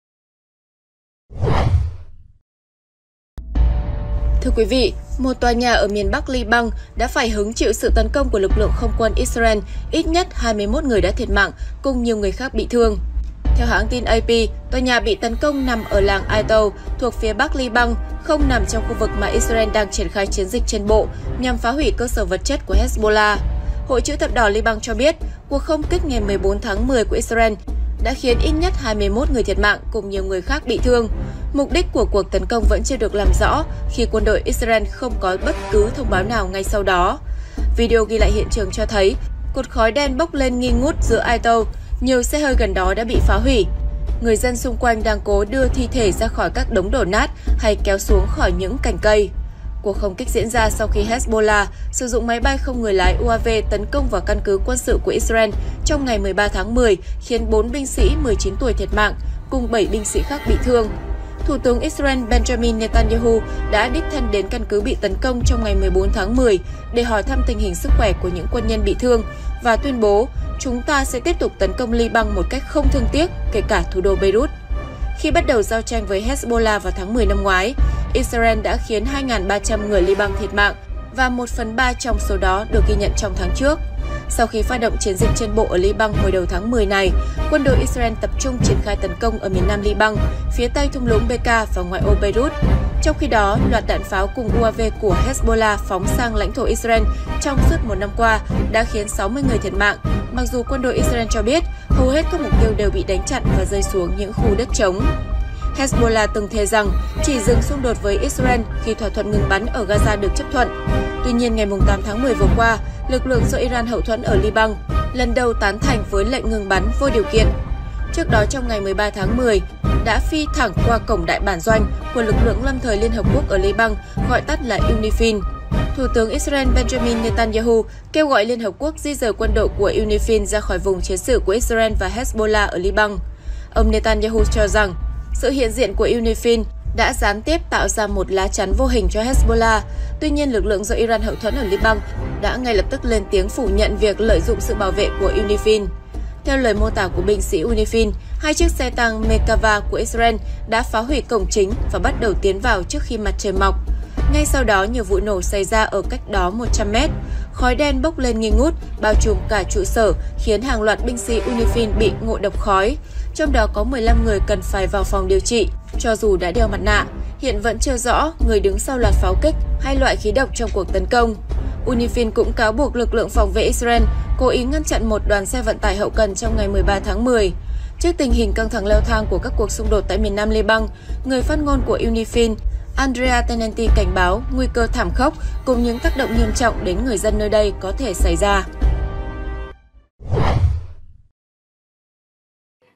Thưa quý vị, một tòa nhà ở miền Bắc Liban đã phải hứng chịu sự tấn công của lực lượng không quân Israel, ít nhất hai mươi mốt người đã thiệt mạng, cùng nhiều người khác bị thương. Theo hãng tin A P, tòa nhà bị tấn công nằm ở làng Aito, thuộc phía Bắc Liban, không nằm trong khu vực mà Israel đang triển khai chiến dịch trên bộ nhằm phá hủy cơ sở vật chất của Hezbollah. Hội Chữ thập đỏ Liban cho biết, cuộc không kích ngày mười bốn tháng mười của Israel đã khiến ít nhất hai mươi mốt người thiệt mạng cùng nhiều người khác bị thương. Mục đích của cuộc tấn công vẫn chưa được làm rõ khi quân đội Israel không có bất cứ thông báo nào ngay sau đó. Video ghi lại hiện trường cho thấy cột khói đen bốc lên nghi ngút giữa Aito, nhiều xe hơi gần đó đã bị phá hủy. Người dân xung quanh đang cố đưa thi thể ra khỏi các đống đổ nát hay kéo xuống khỏi những cành cây. Cuộc không kích diễn ra sau khi Hezbollah sử dụng máy bay không người lái U A V tấn công vào căn cứ quân sự của Israel trong ngày mười ba tháng mười, khiến bốn binh sĩ mười chín tuổi thiệt mạng, cùng bảy binh sĩ khác bị thương. Thủ tướng Israel Benjamin Netanyahu đã đích thân đến căn cứ bị tấn công trong ngày mười bốn tháng mười để hỏi thăm tình hình sức khỏe của những quân nhân bị thương và tuyên bố chúng ta sẽ tiếp tục tấn công Liban một cách không thương tiếc, kể cả thủ đô Beirut. Khi bắt đầu giao tranh với Hezbollah vào tháng mười năm ngoái, Israel đã khiến hai nghìn ba trăm người Liban thiệt mạng và một phần ba trong số đó được ghi nhận trong tháng trước. Sau khi phát động chiến dịch trên bộ ở Liban hồi đầu tháng mười này, quân đội Israel tập trung triển khai tấn công ở miền nam Liban, phía tây thung lũng Bekaa và ngoại ô Beirut. Trong khi đó, loạt đạn pháo cùng U A V của Hezbollah phóng sang lãnh thổ Israel trong suốt một năm qua đã khiến sáu mươi người thiệt mạng, mặc dù quân đội Israel cho biết hầu hết các mục tiêu đều bị đánh chặn và rơi xuống những khu đất trống. Hezbollah từng thề rằng chỉ dừng xung đột với Israel khi thỏa thuận ngừng bắn ở Gaza được chấp thuận. Tuy nhiên, ngày tám tháng mười vừa qua, lực lượng do Iran hậu thuẫn ở Liban lần đầu tán thành với lệnh ngừng bắn vô điều kiện. Trước đó, trong ngày mười ba tháng mười, đã phi thẳng qua cổng đại bản doanh của lực lượng lâm thời Liên Hợp Quốc ở Liban, gọi tắt là UNIFIL. Thủ tướng Israel Benjamin Netanyahu kêu gọi Liên Hợp Quốc di dời quân đội của UNIFIL ra khỏi vùng chiến sự của Israel và Hezbollah ở Liban. Ông Netanyahu cho rằng sự hiện diện của UNIFIL đã gián tiếp tạo ra một lá chắn vô hình cho Hezbollah. Tuy nhiên, lực lượng do Iran hậu thuẫn ở Liban đã ngay lập tức lên tiếng phủ nhận việc lợi dụng sự bảo vệ của UNIFIL. Theo lời mô tả của binh sĩ UNIFIL, hai chiếc xe tăng Merkava của Israel đã phá hủy cổng chính và bắt đầu tiến vào trước khi mặt trời mọc. Ngay sau đó, nhiều vụ nổ xảy ra ở cách đó một trăm mét. Khói đen bốc lên nghi ngút, bao trùm cả trụ sở, khiến hàng loạt binh sĩ UNIFIL bị ngộ độc khói. Trong đó có mười lăm người cần phải vào phòng điều trị, cho dù đã đeo mặt nạ. Hiện vẫn chưa rõ người đứng sau loạt pháo kích hay loại khí độc trong cuộc tấn công. UNIFIL cũng cáo buộc lực lượng phòng vệ Israel cố ý ngăn chặn một đoàn xe vận tải hậu cần trong ngày mười ba tháng mười. Trước tình hình căng thẳng leo thang của các cuộc xung đột tại miền nam Liban, người phát ngôn của UNIFIL, Andrea Tenenti cảnh báo nguy cơ thảm khốc cùng những tác động nghiêm trọng đến người dân nơi đây có thể xảy ra.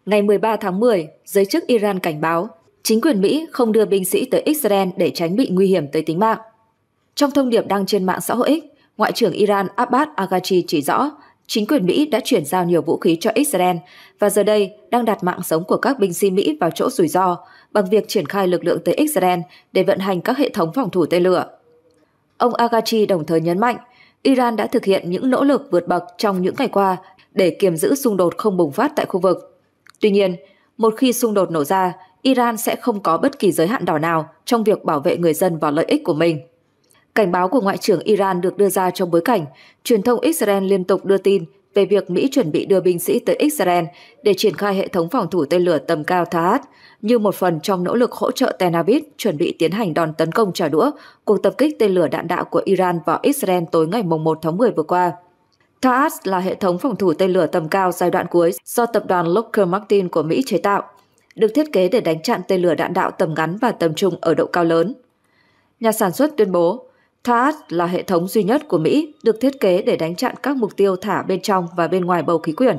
Ngày mười ba tháng mười, giới chức Iran cảnh báo chính quyền Mỹ không đưa binh sĩ tới Israel để tránh bị nguy hiểm tới tính mạng. Trong thông điệp đăng trên mạng xã hội X, Ngoại trưởng Iran Abbas Araghchi chỉ rõ chính quyền Mỹ đã chuyển giao nhiều vũ khí cho Israel và giờ đây đang đặt mạng sống của các binh sĩ Mỹ vào chỗ rủi ro bằng việc triển khai lực lượng tới Israel để vận hành các hệ thống phòng thủ tên lửa. Ông Araghchi đồng thời nhấn mạnh Iran đã thực hiện những nỗ lực vượt bậc trong những ngày qua để kiềm giữ xung đột không bùng phát tại khu vực. Tuy nhiên, một khi xung đột nổ ra, Iran sẽ không có bất kỳ giới hạn đỏ nào trong việc bảo vệ người dân và lợi ích của mình. Cảnh báo của Ngoại trưởng Iran được đưa ra trong bối cảnh truyền thông Israel liên tục đưa tin về việc Mỹ chuẩn bị đưa binh sĩ tới Israel để triển khai hệ thống phòng thủ tên lửa tầm cao Tha'ad như một phần trong nỗ lực hỗ trợ Tel Aviv chuẩn bị tiến hành đòn tấn công trả đũa cuộc tập kích tên lửa đạn đạo của Iran vào Israel tối ngày mùng một tháng mười vừa qua. Tha'ad là hệ thống phòng thủ tên lửa tầm cao giai đoạn cuối do tập đoàn Lockheed Martin của Mỹ chế tạo, được thiết kế để đánh chặn tên lửa đạn đạo tầm ngắn và tầm trung ở độ cao lớn. Nhà sản xuất tuyên bố Tha'ad là hệ thống duy nhất của Mỹ được thiết kế để đánh chặn các mục tiêu thả bên trong và bên ngoài bầu khí quyển.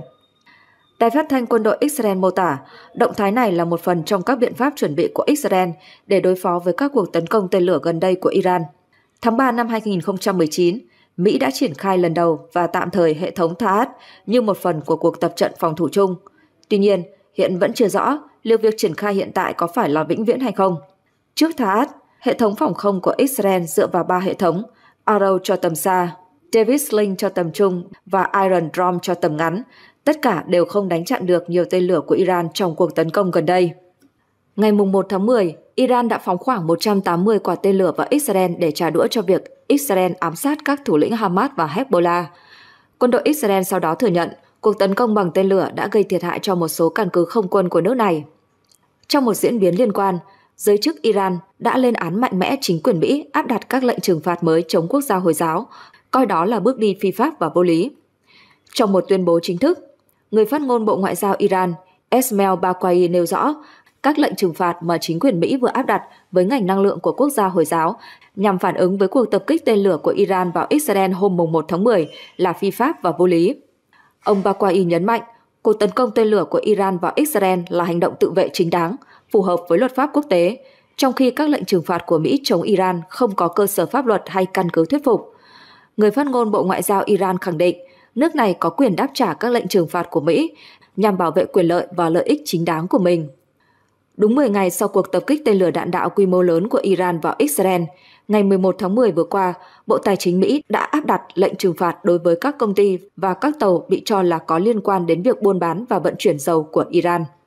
Đài phát thanh quân đội Israel mô tả động thái này là một phần trong các biện pháp chuẩn bị của Israel để đối phó với các cuộc tấn công tên lửa gần đây của Iran. Tháng ba năm hai nghìn không trăm mười chín, Mỹ đã triển khai lần đầu và tạm thời hệ thống Tha'ad như một phần của cuộc tập trận phòng thủ chung. Tuy nhiên, hiện vẫn chưa rõ liệu việc triển khai hiện tại có phải là vĩnh viễn hay không. Trước Tha'ad, hệ thống phòng không của Israel dựa vào ba hệ thống Arrow cho tầm xa, David Sling cho tầm trung và Iron Dome cho tầm ngắn. Tất cả đều không đánh chặn được nhiều tên lửa của Iran trong cuộc tấn công gần đây. Ngày mùng một tháng mười, Iran đã phóng khoảng một trăm tám mươi quả tên lửa vào Israel để trả đũa cho việc Israel ám sát các thủ lĩnh Hamas và Hezbollah. Quân đội Israel sau đó thừa nhận cuộc tấn công bằng tên lửa đã gây thiệt hại cho một số căn cứ không quân của nước này. Trong một diễn biến liên quan, giới chức Iran đã lên án mạnh mẽ chính quyền Mỹ áp đặt các lệnh trừng phạt mới chống quốc gia Hồi giáo, coi đó là bước đi phi pháp và vô lý. Trong một tuyên bố chính thức, người phát ngôn Bộ Ngoại giao Iran Esmail Baqai nêu rõ các lệnh trừng phạt mà chính quyền Mỹ vừa áp đặt với ngành năng lượng của quốc gia Hồi giáo nhằm phản ứng với cuộc tập kích tên lửa của Iran vào Israel hôm mùng một tháng mười là phi pháp và vô lý. Ông Baqai nhấn mạnh cuộc tấn công tên lửa của Iran vào Israel là hành động tự vệ chính đáng, phù hợp với luật pháp quốc tế, trong khi các lệnh trừng phạt của Mỹ chống Iran không có cơ sở pháp luật hay căn cứ thuyết phục. Người phát ngôn Bộ Ngoại giao Iran khẳng định nước này có quyền đáp trả các lệnh trừng phạt của Mỹ nhằm bảo vệ quyền lợi và lợi ích chính đáng của mình. Đúng mười ngày sau cuộc tập kích tên lửa đạn đạo quy mô lớn của Iran vào Israel, ngày mười một tháng mười vừa qua, Bộ Tài chính Mỹ đã áp đặt lệnh trừng phạt đối với các công ty và các tàu bị cho là có liên quan đến việc buôn bán và vận chuyển dầu của Iran.